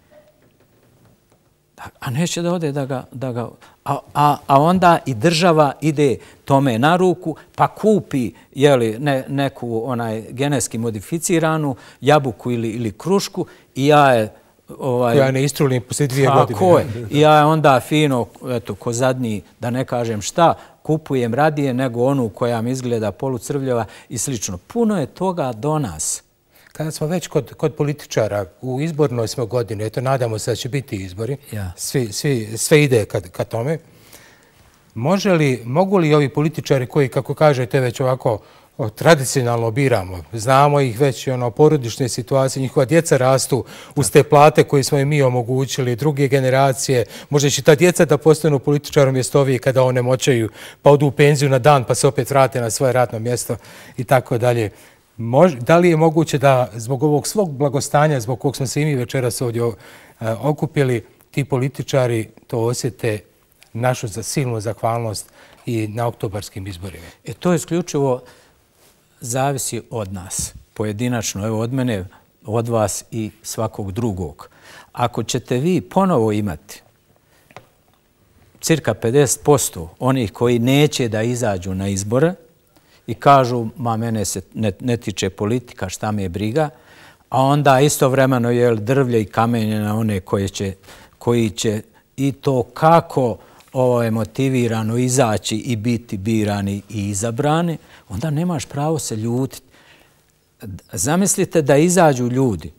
A neće da ode da ga... Da ga a, a, a onda i država ide tome na ruku, pa kupi jeli, ne, neku onaj genetski modificiranu jabuku ili, ili krušku i ja je... Ovaj, koja ne istrulim poslije dvije godine. Tako je. I ja onda fino, eto, ko zadnji, da ne kažem šta, kupujem radije nego onu koja mi izgleda polucrvljava i slično. Puno je toga do nas. Kada smo već kod, kod političara, u izbornoj smo godine, eto, nadamo se da će biti izbori, ja. svi, svi, sve ide ka, ka tome. Može li, mogu li ovi političari koji, kako kažete, već ovako tradicionalno biramo, znamo ih već ono, porodične situacije, njihova djeca rastu uz te plate koje smo im mi omogućili, druge generacije, možda će ta djeca da postanu političarom mjesto ovih kada one moćaju, pa odu u penziju na dan, pa se opet vrate na svoje radno mjesto i tako dalje. Da li je moguće da zbog ovog svog blagostanja, zbog kog smo se i mi večeras ovdje okupili, ti političari to osjete našu silnu zahvalnost i na oktobarskim izborima? E to je isključivo zavisi od nas, pojedinačno, evo od mene, od vas i svakog drugog. Ako ćete vi ponovo imati cirka pedeset posto onih koji neće da izađu na izbore i kažu, ma mene se ne, ne tiče politika, šta me je briga, a onda istovremeno je drvlje i kamenje na one koje će, koji će i to kako ovo je motivirano izaći i biti birani i izabrani, onda nemaš pravo se ljutiti. Zamislite da izađu ljudi,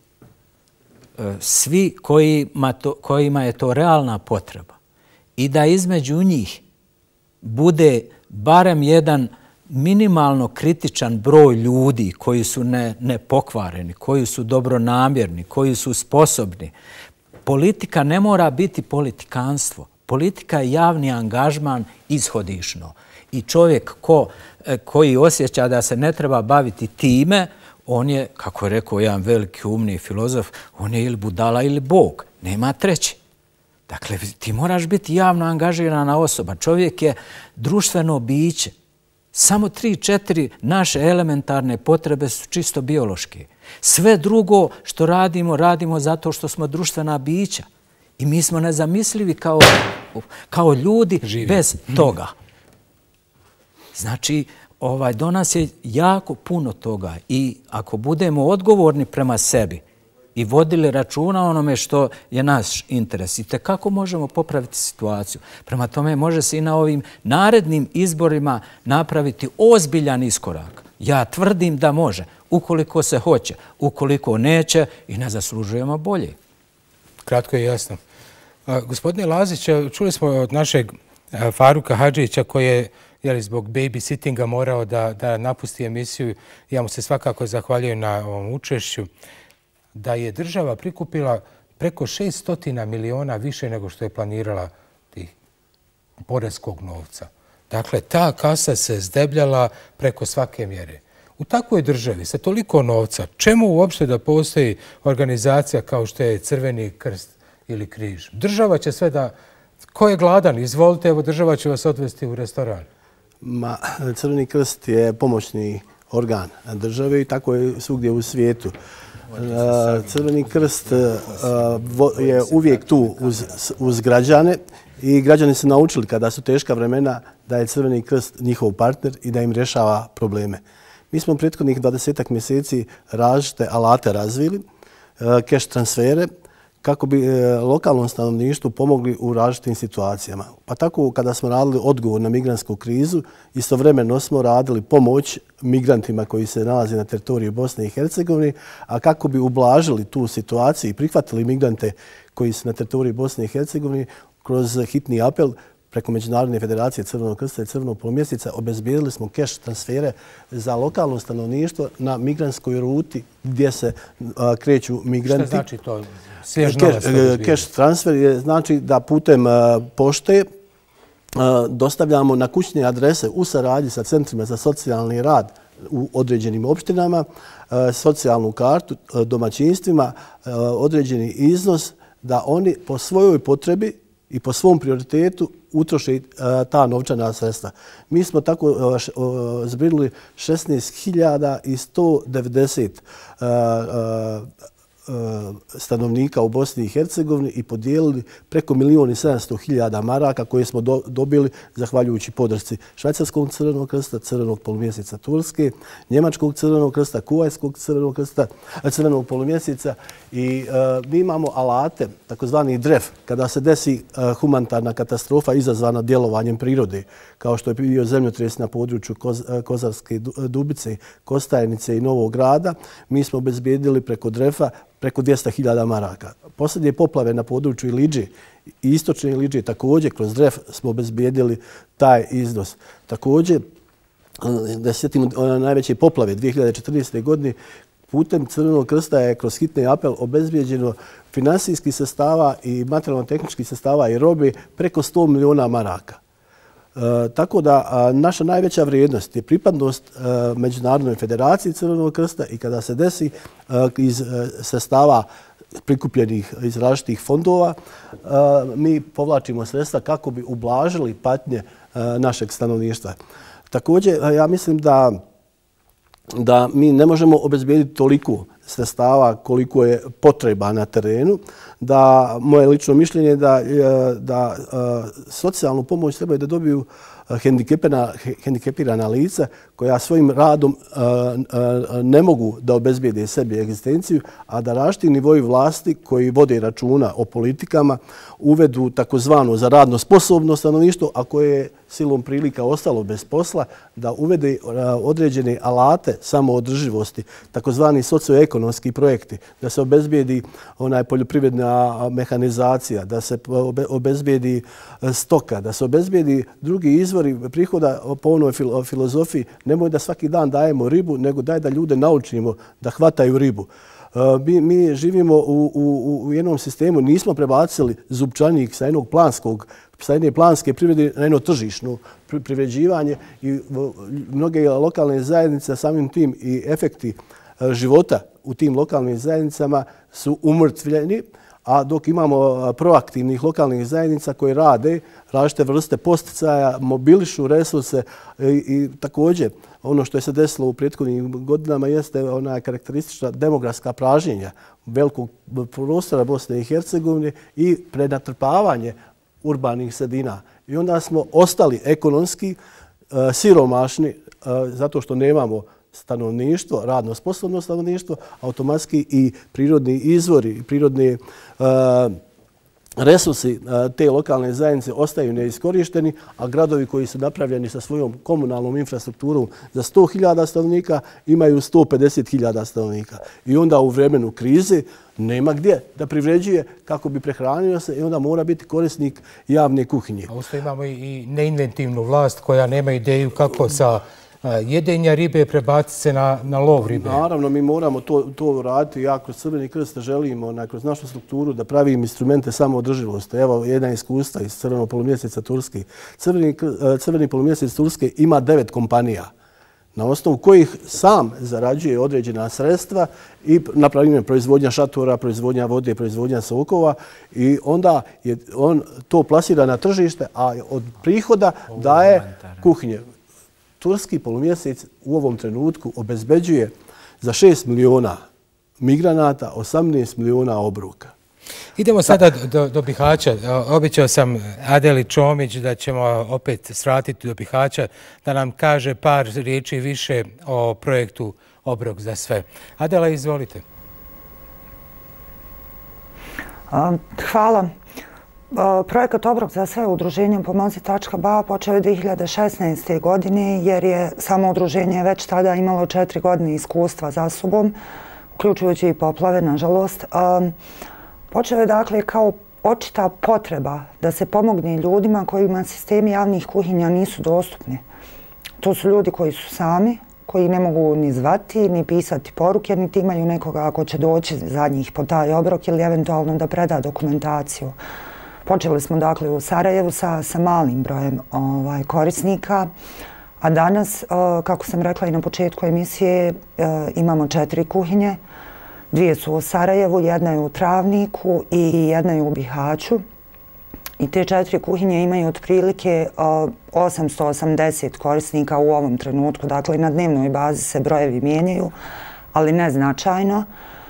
svi kojima, to, kojima je to realna potreba i da između njih bude barem jedan minimalno kritičan broj ljudi koji su ne, nepokvareni, koji su dobronamjerni, koji su sposobni. Politika ne mora biti politikanstvo. Politika je javni angažman ishodišno. I čovjek ko, koji osjeća da se ne treba baviti time, on je, kako je rekao jedan veliki umni filozof, on je ili budala ili Bog. Nema treći. Dakle, ti moraš biti javno angažirana osoba. Čovjek je društveno biće. Samo tri, četiri naše elementarne potrebe su čisto biološke. Sve drugo što radimo, radimo zato što smo društvena bića. I mi smo nezamislivi kao, kao ljudi Živi. bez toga. Znači, ovaj, do nas je jako puno toga i ako budemo odgovorni prema sebi i vodili računa onome što je naš interes i kako možemo popraviti situaciju. Prema tome može se i na ovim narednim izborima napraviti ozbiljan iskorak. Ja tvrdim da može, ukoliko se hoće, ukoliko neće i ne zaslužujemo bolje. Kratko i jasno. Gospodine Lazić, čuli smo od našeg Faruka Hadžića koji je jeli, zbog babysittinga morao da, da napusti emisiju. Ja mu se svakako zahvaljujem na ovom učešću. Da je država prikupila preko šest miliona više nego što je planirala tih poreskog novca. Dakle, ta kasa se zdebljala preko svake mjere. U takvoj državi sa toliko novca, čemu uopšte da postoji organizacija kao što je Crveni krst ili križ? Država će sve da... Ko je gladan? Izvolite, evo država će vas odvesti u restoran. Ma, Crveni krst je pomoćni organ države i tako je svugdje u svijetu. Crveni krst je uvijek tu uz građane i građani su naučili kada su teška vremena da je Crveni krst njihov partner i da im rješava probleme. Mi smo prethodnih dvadesetak mjeseci različite alate razvili, cash transfere, kako bi lokalnom stanovništvu pomogli u različitim situacijama. Pa tako kada smo radili odgovor na migrantsku krizu, istovremeno smo radili pomoć migrantima koji se nalaze na teritoriju Bosne i Hercegovine, a kako bi ublažili tu situaciju i prihvatili migrante koji su na teritoriju Bosne i Hercegovine, kroz hitni apel preko Međunarodne federacije Crvenog krsta i Crvenog polumjeseca obezbijedili smo cash transfere za lokalno stanovništvo na migrantskoj ruti gdje se kreću migranti. Šta znači to? Svjež novac? Cash transfer je znači da putem pošte dostavljamo na kućne adrese u saradnji sa centrima za socijalni rad u određenim opštinama, socijalnu kartu domaćinstvima, određeni iznos da oni po svojoj potrebi i po svom prioritetu utroše ta novčana sredstva. Mi smo tako zbrinuli šesnaest hiljada sto devedeset stanovnika u Bosni i Hercegovini i podijelili preko milijun i sedamsto hiljada maraka koje smo dobili zahvaljujući podršci Švajcarskog Crvenog krsta, Crvenog polumjeseca Turske, Njemačkog Crvenog krsta, Kuvajskog Crvenog krsta, Crvenog polumjeseca i mi imamo alate, takozvani D R E F, kada se desi humanitarna katastrofa izazvana djelovanjem prirode, kao što je bio zemljotres na području Kozarske Dubice, Kostajnice i Novog Grada, mi smo obezbijedili preko D R E F-a preko dvjesto hiljada maraka. Posljednje poplave na području Iliđe i istočne Iliđe također kroz D R E F smo obezbijedili taj iznos. Također, da se sjetimo najveće poplave dvije hiljade četrnaeste. godine, putem Crvenog krsta je kroz hitni apel obezbijeđeno finansijskih sredstava i materijalno-tehničkih sredstava i robe preko sto milijuna maraka. E, tako da a, naša najveća vrijednost je pripadnost a, Međunarodnoj federaciji Crvenog krsta i kada se desi a, iz a, sredstava prikupljenih iz različitih fondova, a, mi povlačimo sredstva kako bi ublažili patnje a, našeg stanovništva. Također, ja mislim da da mi ne možemo obezbijediti toliko sredstava koliko je potreba na terenu, da moje lično mišljenje je da, da socijalnu pomoć trebaju da dobiju hendikepirana lica koja svojim radom ne mogu da obezbijede sebi egzistenciju, a da različiti nivoji vlasti koji vode računa o politikama uvedu takozvano za radno sposobno stanovništvo, a koje je silom prilika ostalo bez posla, da uvede određene alate samoodrživosti, takozvani socioekonomski projekti, da se obezbijedi onaj poljoprivredna mehanizacija, da se obezbijedi stoka, da se obezbijedi drugi izvori prihoda po onoj filozofiji. Nemoj da svaki dan dajemo ribu, nego daj da ljude naučimo da hvataju ribu. Mi, mi živimo u, u, u jednom sistemu, nismo prebacili zupčanik sa jednog planskog, sa jedne planske privrede na jedno tržišno privređivanje i mnoge lokalne zajednice samim tim i efekti života u tim lokalnim zajednicama su umrtvljeni, a dok imamo proaktivnih lokalnih zajednica koje rade različite vrste posticaja, mobilišu resurse i, i također ono što je se desilo u prethodnim godinama jeste ona karakteristična demografska pražnjenja velikog prostora Bosne i Hercegovine i prenatrpavanje urbanih sredina. I onda smo ostali ekonomski uh, siromašni uh, zato što nemamo stanovništvo, radno sposobno stanovništvo, automatski i prirodni izvori, prirodni uh, resursi uh, te lokalne zajednice ostaju neiskorišteni, a gradovi koji su napravljeni sa svojom komunalnom infrastrukturom za sto hiljada stanovnika imaju sto pedeset hiljada stanovnika. I onda u vremenu krize nema gdje da privređuje kako bi prehranio se i onda mora biti korisnik javne kuhinje. A usto imamo i neinventivnu vlast koja nema ideju kako sa jedenja ribe prebaciti se na, na lov ribe. Naravno, mi moramo to, to raditi. Ja kroz Crveni krst želimo na, kroz našu strukturu da pravim instrumente samoodrživosti. Evo jedna iskustva iz Crvenog polumjeseca Turske. Crveni, Crveni polumjesec Turske ima devet kompanija na osnovu kojih sam zarađuje određena sredstva i na primjer proizvodnja šatora, proizvodnja vode, proizvodnja sokova i onda je on to plasira na tržište, a od prihoda daje kuhinje. turski polumjesec u ovom trenutku obezbeđuje za šest miliona migranata osamnaest miliona obroka. Idemo sada do, do Bihaća. Obećao sam Adeli Čomić da ćemo opet svratiti do Bihaća da nam kaže par riječi više o projektu Obrok za sve. Adela, izvolite. Hvala. Projekat Obrok za sve udruženjem Pomozi tačka b a počeo je dvije hiljade šesnaeste. godine jer je samo udruženje već tada imalo četiri godine iskustva za sobom, uključujući i poplave, nažalost. Počeo je dakle kao očita potreba da se pomogne ljudima kojima sistemi javnih kuhinja nisu dostupni. To su ljudi koji su sami, koji ne mogu ni zvati, ni pisati poruke, niti imaju nekoga ako će doći za njih po taj obrok ili eventualno da preda dokumentaciju. Počeli smo dakle u Sarajevu sa, sa malim brojem ovaj, korisnika, a danas, kako sam rekla i na početku emisije, imamo četiri kuhinje. Dvije su u Sarajevu, jedna je u Travniku i jedna je u Bihaću. I te četiri kuhinje imaju otprilike osamsto osamdeset korisnika u ovom trenutku. Dakle, na dnevnoj bazi se brojevi mijenjaju, ali ne značajno.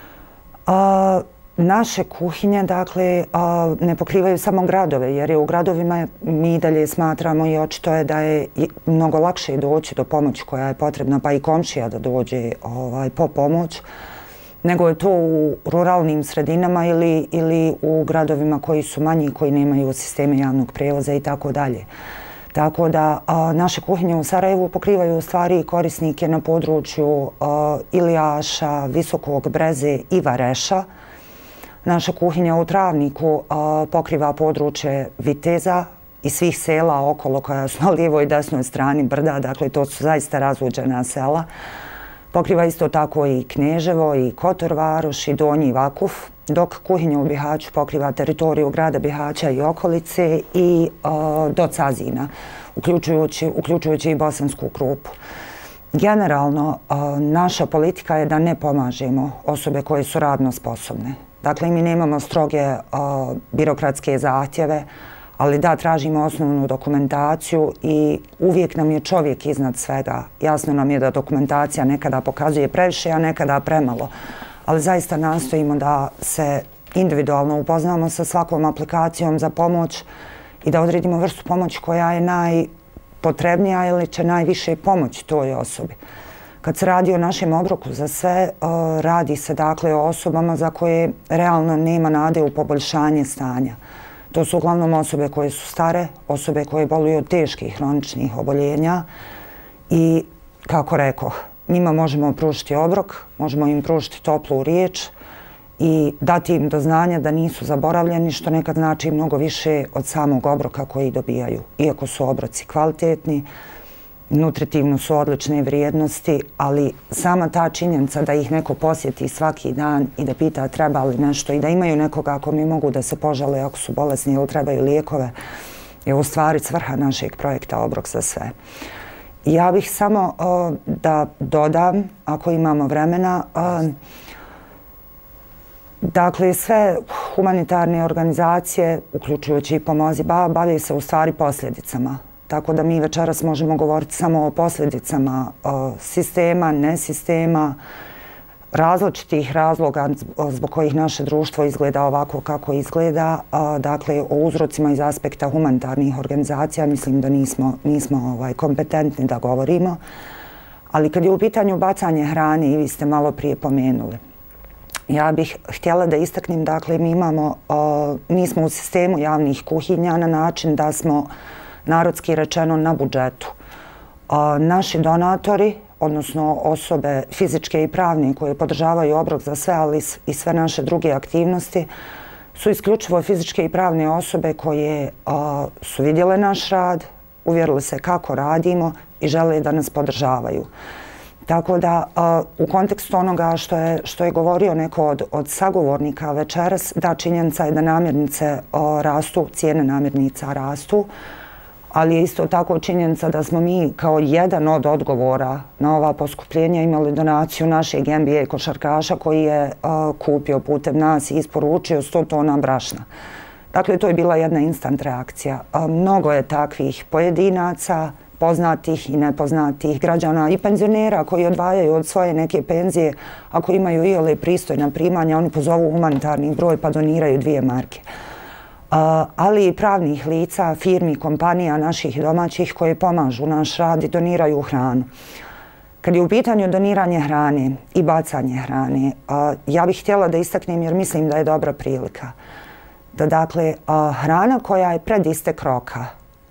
Naše kuhinje, dakle, ne pokrivaju samo gradove, jer je u gradovima mi dalje smatramo i očito je da je mnogo lakše doći do pomoći koja je potrebna, pa i komšija da dođe ovaj, po pomoć, nego je to u ruralnim sredinama ili, ili u gradovima koji su manji, koji nemaju sisteme javnog prevoza i tako dalje. Tako da a, naše kuhinje u Sarajevu pokrivaju u stvari korisnike na području a, Ilijaša, Visokog Breze i Vareša. Naša kuhinja u Travniku a, pokriva područje Viteza i svih sela okolo koja su na lijevoj i desnoj strani brda, dakle to su zaista razvođena sela. Pokriva isto tako i Kneževo, i Kotor Varoš, i Donji Vakuf, dok kuhinja u Bihaću pokriva teritoriju grada Bihaća i okolice i uh, do Cazina, uključujući, uključujući i Bosansku Krupu. Generalno, uh, naša politika je da ne pomažemo osobe koje su radno sposobne. Dakle, mi nemamo stroge uh, birokratske zahtjeve, ali da, tražimo osnovnu dokumentaciju i uvijek nam je čovjek iznad svega. Jasno nam je da dokumentacija nekada pokazuje previše, a nekada premalo. Ali zaista nastojimo da se individualno upoznamo sa svakom aplikacijom za pomoć i da odredimo vrstu pomoći koja je najpotrebnija ili će najviše pomoći toj osobi. Kad se radi o našem obroku za sve, radi se dakle o osobama za koje realno nema nade u poboljšanje stanja. To su uglavnom osobe koje su stare, osobe koje boluju od teških hroničnih oboljenja i, kako rekoh, njima možemo pružiti obrok, možemo im pružiti toplu riječ i dati im do znanja da nisu zaboravljeni, što nekad znači mnogo više od samog obroka koji dobijaju. Iako su obroci kvalitetni, nutritivno su odlične vrijednosti, ali sama ta činjenica da ih neko posjeti svaki dan i da pita treba li nešto i da imaju nekoga ako mi mogu da se požale ako su bolesni ili trebaju lijekove, je u stvari svrha našeg projekta Obrok za sve. Ja bih samo uh, da dodam, ako imamo vremena, uh, dakle, sve humanitarne organizacije, uključujući i Pomozi B A, bave se u stvari posljedicama. Tako da mi večeras možemo govoriti samo o posljedicama uh, sistema, nesistema, različitih razloga zbog kojih naše društvo izgleda ovako kako izgleda. Uh, dakle, o uzrocima iz aspekta humanitarnih organizacija mislim da nismo, nismo ovaj, kompetentni da govorimo. Ali kad je u pitanju bacanje hrane, i vi ste malo prije pomenuli, ja bih htjela da istaknem, dakle, mi imamo, uh, mi smo u sistemu javnih kuhinja na način da smo narodski rečeno na budžetu. A, naši donatori, odnosno osobe fizičke i pravne koje podržavaju Obrok za sve, ali i sve naše druge aktivnosti, su isključivo fizičke i pravne osobe koje a, su vidjele naš rad, uvjerili se kako radimo i žele da nas podržavaju. Tako da, a, u kontekstu onoga što je, što je govorio neko od, od sagovornika večeras, da, činjenica je da namirnice a, rastu, cijene namirnica rastu, ali je isto tako činjenica da smo mi kao jedan od odgovora na ova poskupljenja imali donaciju našeg N B A košarkaša koji je uh, kupio putem nas i isporučio sto tona brašna. Dakle, to je bila jedna instant reakcija. Uh, mnogo je takvih pojedinaca, poznatih i nepoznatih građana i penzionera koji odvajaju od svoje neke penzije. Ako imaju iole pristojna primanja, oni pozovu humanitarni broj pa doniraju dvije marke. Ali i pravnih lica, firmi, kompanija naših domaćih koje pomažu naš rad i doniraju hranu. Kad je u pitanju doniranje hrane i bacanje hrane, ja bih htjela da istaknem jer mislim da je dobra prilika. Da dakle, hrana koja je pred istek roka,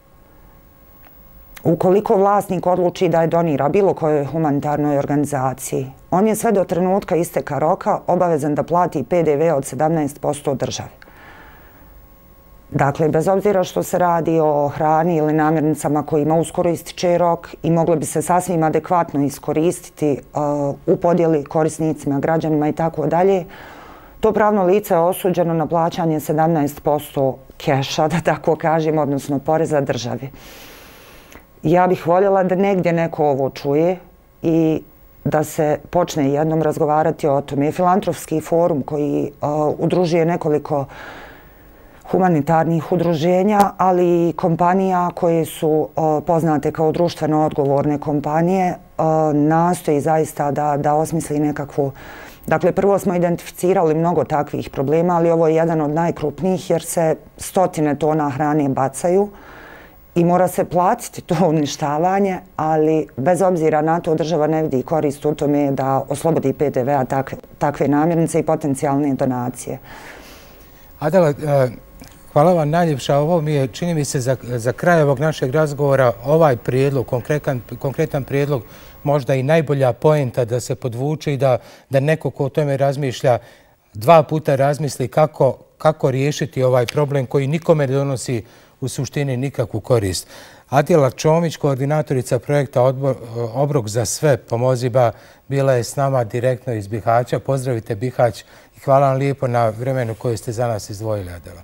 ukoliko vlasnik odluči da je donira bilo kojoj humanitarnoj organizaciji, on je sve do trenutka isteka roka obavezan da plati P D V od sedamnaest posto države. Dakle, bez obzira što se radi o hrani ili namirnicama kojima uskoro ističe rok i moglo bi se sasvim adekvatno iskoristiti u podjeli korisnicima, građanima i tako dalje, to pravno lice je osuđeno na plaćanje sedamnaest posto keša, da tako kažem, odnosno poreza državi. Ja bih voljela da negdje neko ovo čuje i da se počne jednom razgovarati o tome. Filantropski forum koji udružuje nekoliko humanitarnih udruženja, ali i kompanija koje su poznate kao društveno odgovorne kompanije, nastoji zaista da osmisli nekakvu... Dakle, prvo smo identificirali mnogo takvih problema, ali ovo je jedan od najkrupnijih jer se stotine tona hrane bacaju i mora se platiti to uništavanje, ali bez obzira na to država ne vidi korist u tome da oslobodi P D V-a takve namirnice i potencijalne donacije. Adela, hvala vam najljepša. Ovo mi je, čini mi se, za kraj ovog našeg razgovora ovaj prijedlog, konkretan prijedlog, možda i najbolja poenta da se podvuče i da neko ko o tome razmišlja dva puta razmisli kako riješiti ovaj problem koji nikome ne donosi u suštini nikakvu korist. Adela Čomić, koordinatorica projekta Obrok za sve, Pomozi Ba, bila je s nama direktno iz Bihaća. Pozdravite Bihać i hvala vam lijepo na vremenu koje ste za nas izdvojili, Adela.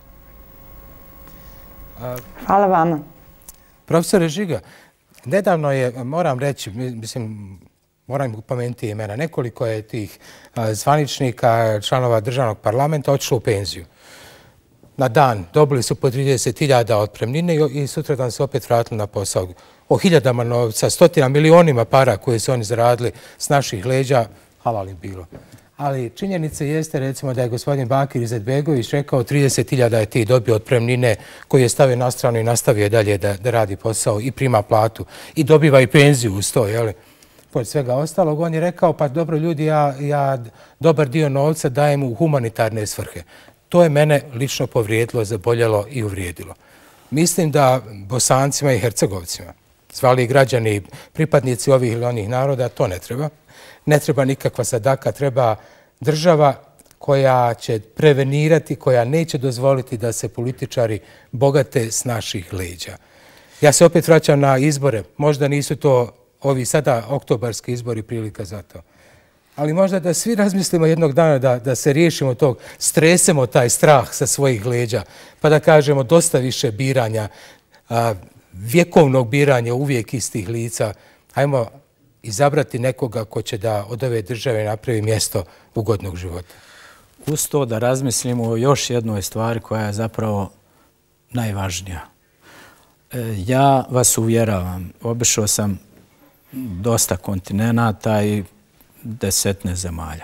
Hvala vama. Profesore Žiga, nedavno je, moram reći, mislim, moram upomenuti imena, nekoliko je tih zvaničnika, članova državnog parlamenta otišlo u penziju. Na dan dobili su po trideset hiljada otpremnine i sutradan se opet vratili na posao. O hiljadama novca, stotina milionima para koje su oni zaradili s naših leđa, halal im bilo. Ali činjenica jeste, recimo, da je gospodin Bakir Izetbegović rekao trideset hiljada je ti dobio otpremnine koji je stavio na stranu i nastavio dalje da radi posao i prima platu i dobiva i penziju uz to, jel? Pored svega ostalog, on je rekao, pa dobro ljudi, ja dobar dio novca dajem u humanitarne svrhe. To je mene lično povrijedilo, zaboljelo i uvrijedilo. Mislim da Bosancima i Hercegovcima, zvali građani, pripadnici ovih ili onih naroda, to ne treba. Ne treba nikakva sadaka, treba država koja će prevenirati, koja neće dozvoliti da se političari bogate s naših leđa. Ja se opet vraćam na izbore. Možda nisu to ovi sada oktobarski izbori prilika za to. Ali možda da svi razmislimo jednog dana da se riješimo tog, stresemo taj strah sa svojih leđa, pa da kažemo dosta više biranja, vjekovnog biranja uvijek istih lica. Hajmo izabrati nekoga ko će da od ove države napravi mjesto ugodnog života. Uz to da razmislimo o još jednoj stvari koja je zapravo najvažnija. Ja vas uvjeravam, obišao sam dosta kontinenata i desetne zemalja.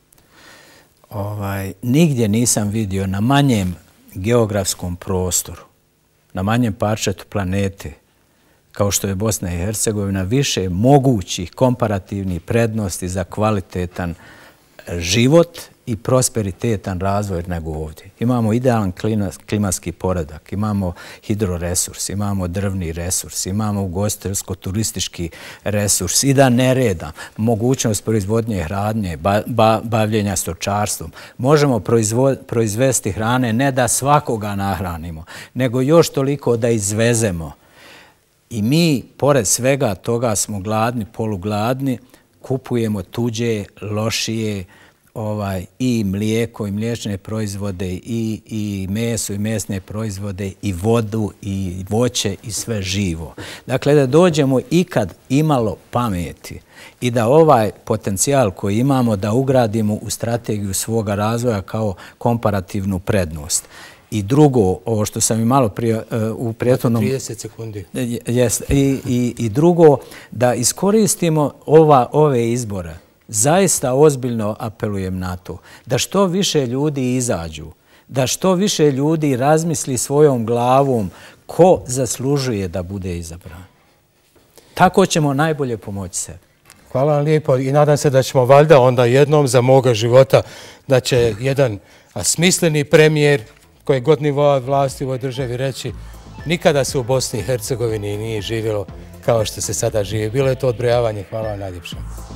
Nigdje nisam vidio na manjem geografskom prostoru, na manjem parčetu planete, kao što je Bosna i Hercegovina, više mogućih komparativnih prednosti za kvalitetan život i prosperitetan razvoj nego ovdje. Imamo idealan klimatski poredak, imamo hidroresurs, imamo drvni resurs, imamo ugostiteljsko-turistički resurs i da ne redam, mogućnost proizvodnje hradnje, bavljenja stočarstvom. Možemo proizvesti hrane ne da svakoga nahranimo, nego još toliko da izvezemo. I mi, pored svega toga, smo gladni, polugladni, kupujemo tuđe, lošije, i mlijeko i mliječne proizvode i meso i mesne proizvode i vodu i voće i sve živo. Dakle, da dođemo ikad imalo pameti i da ovaj potencijal koji imamo da ugradimo u strategiju svoga razvoja kao komparativnu prednost. I drugo, ovo što sam i malo prije u prethodnom... trideset sekundi. Jest, i, i, I drugo, da iskoristimo ova, ove izbore. Zaista ozbiljno apelujem na to. Da što više ljudi izađu. Da što više ljudi razmisli svojom glavom ko zaslužuje da bude izabran. Tako ćemo najbolje pomoći sebi. Hvala vam lijepo i nadam se da ćemo valjda onda jednom za moga života da će jedan smisleni premijer koji god nivoa vlasti u ovoj državi reći nikada se u Bosni i Hercegovini nije živjelo kao što se sada živi. Bilo je to odbrojavanje. Hvala vam najljepše.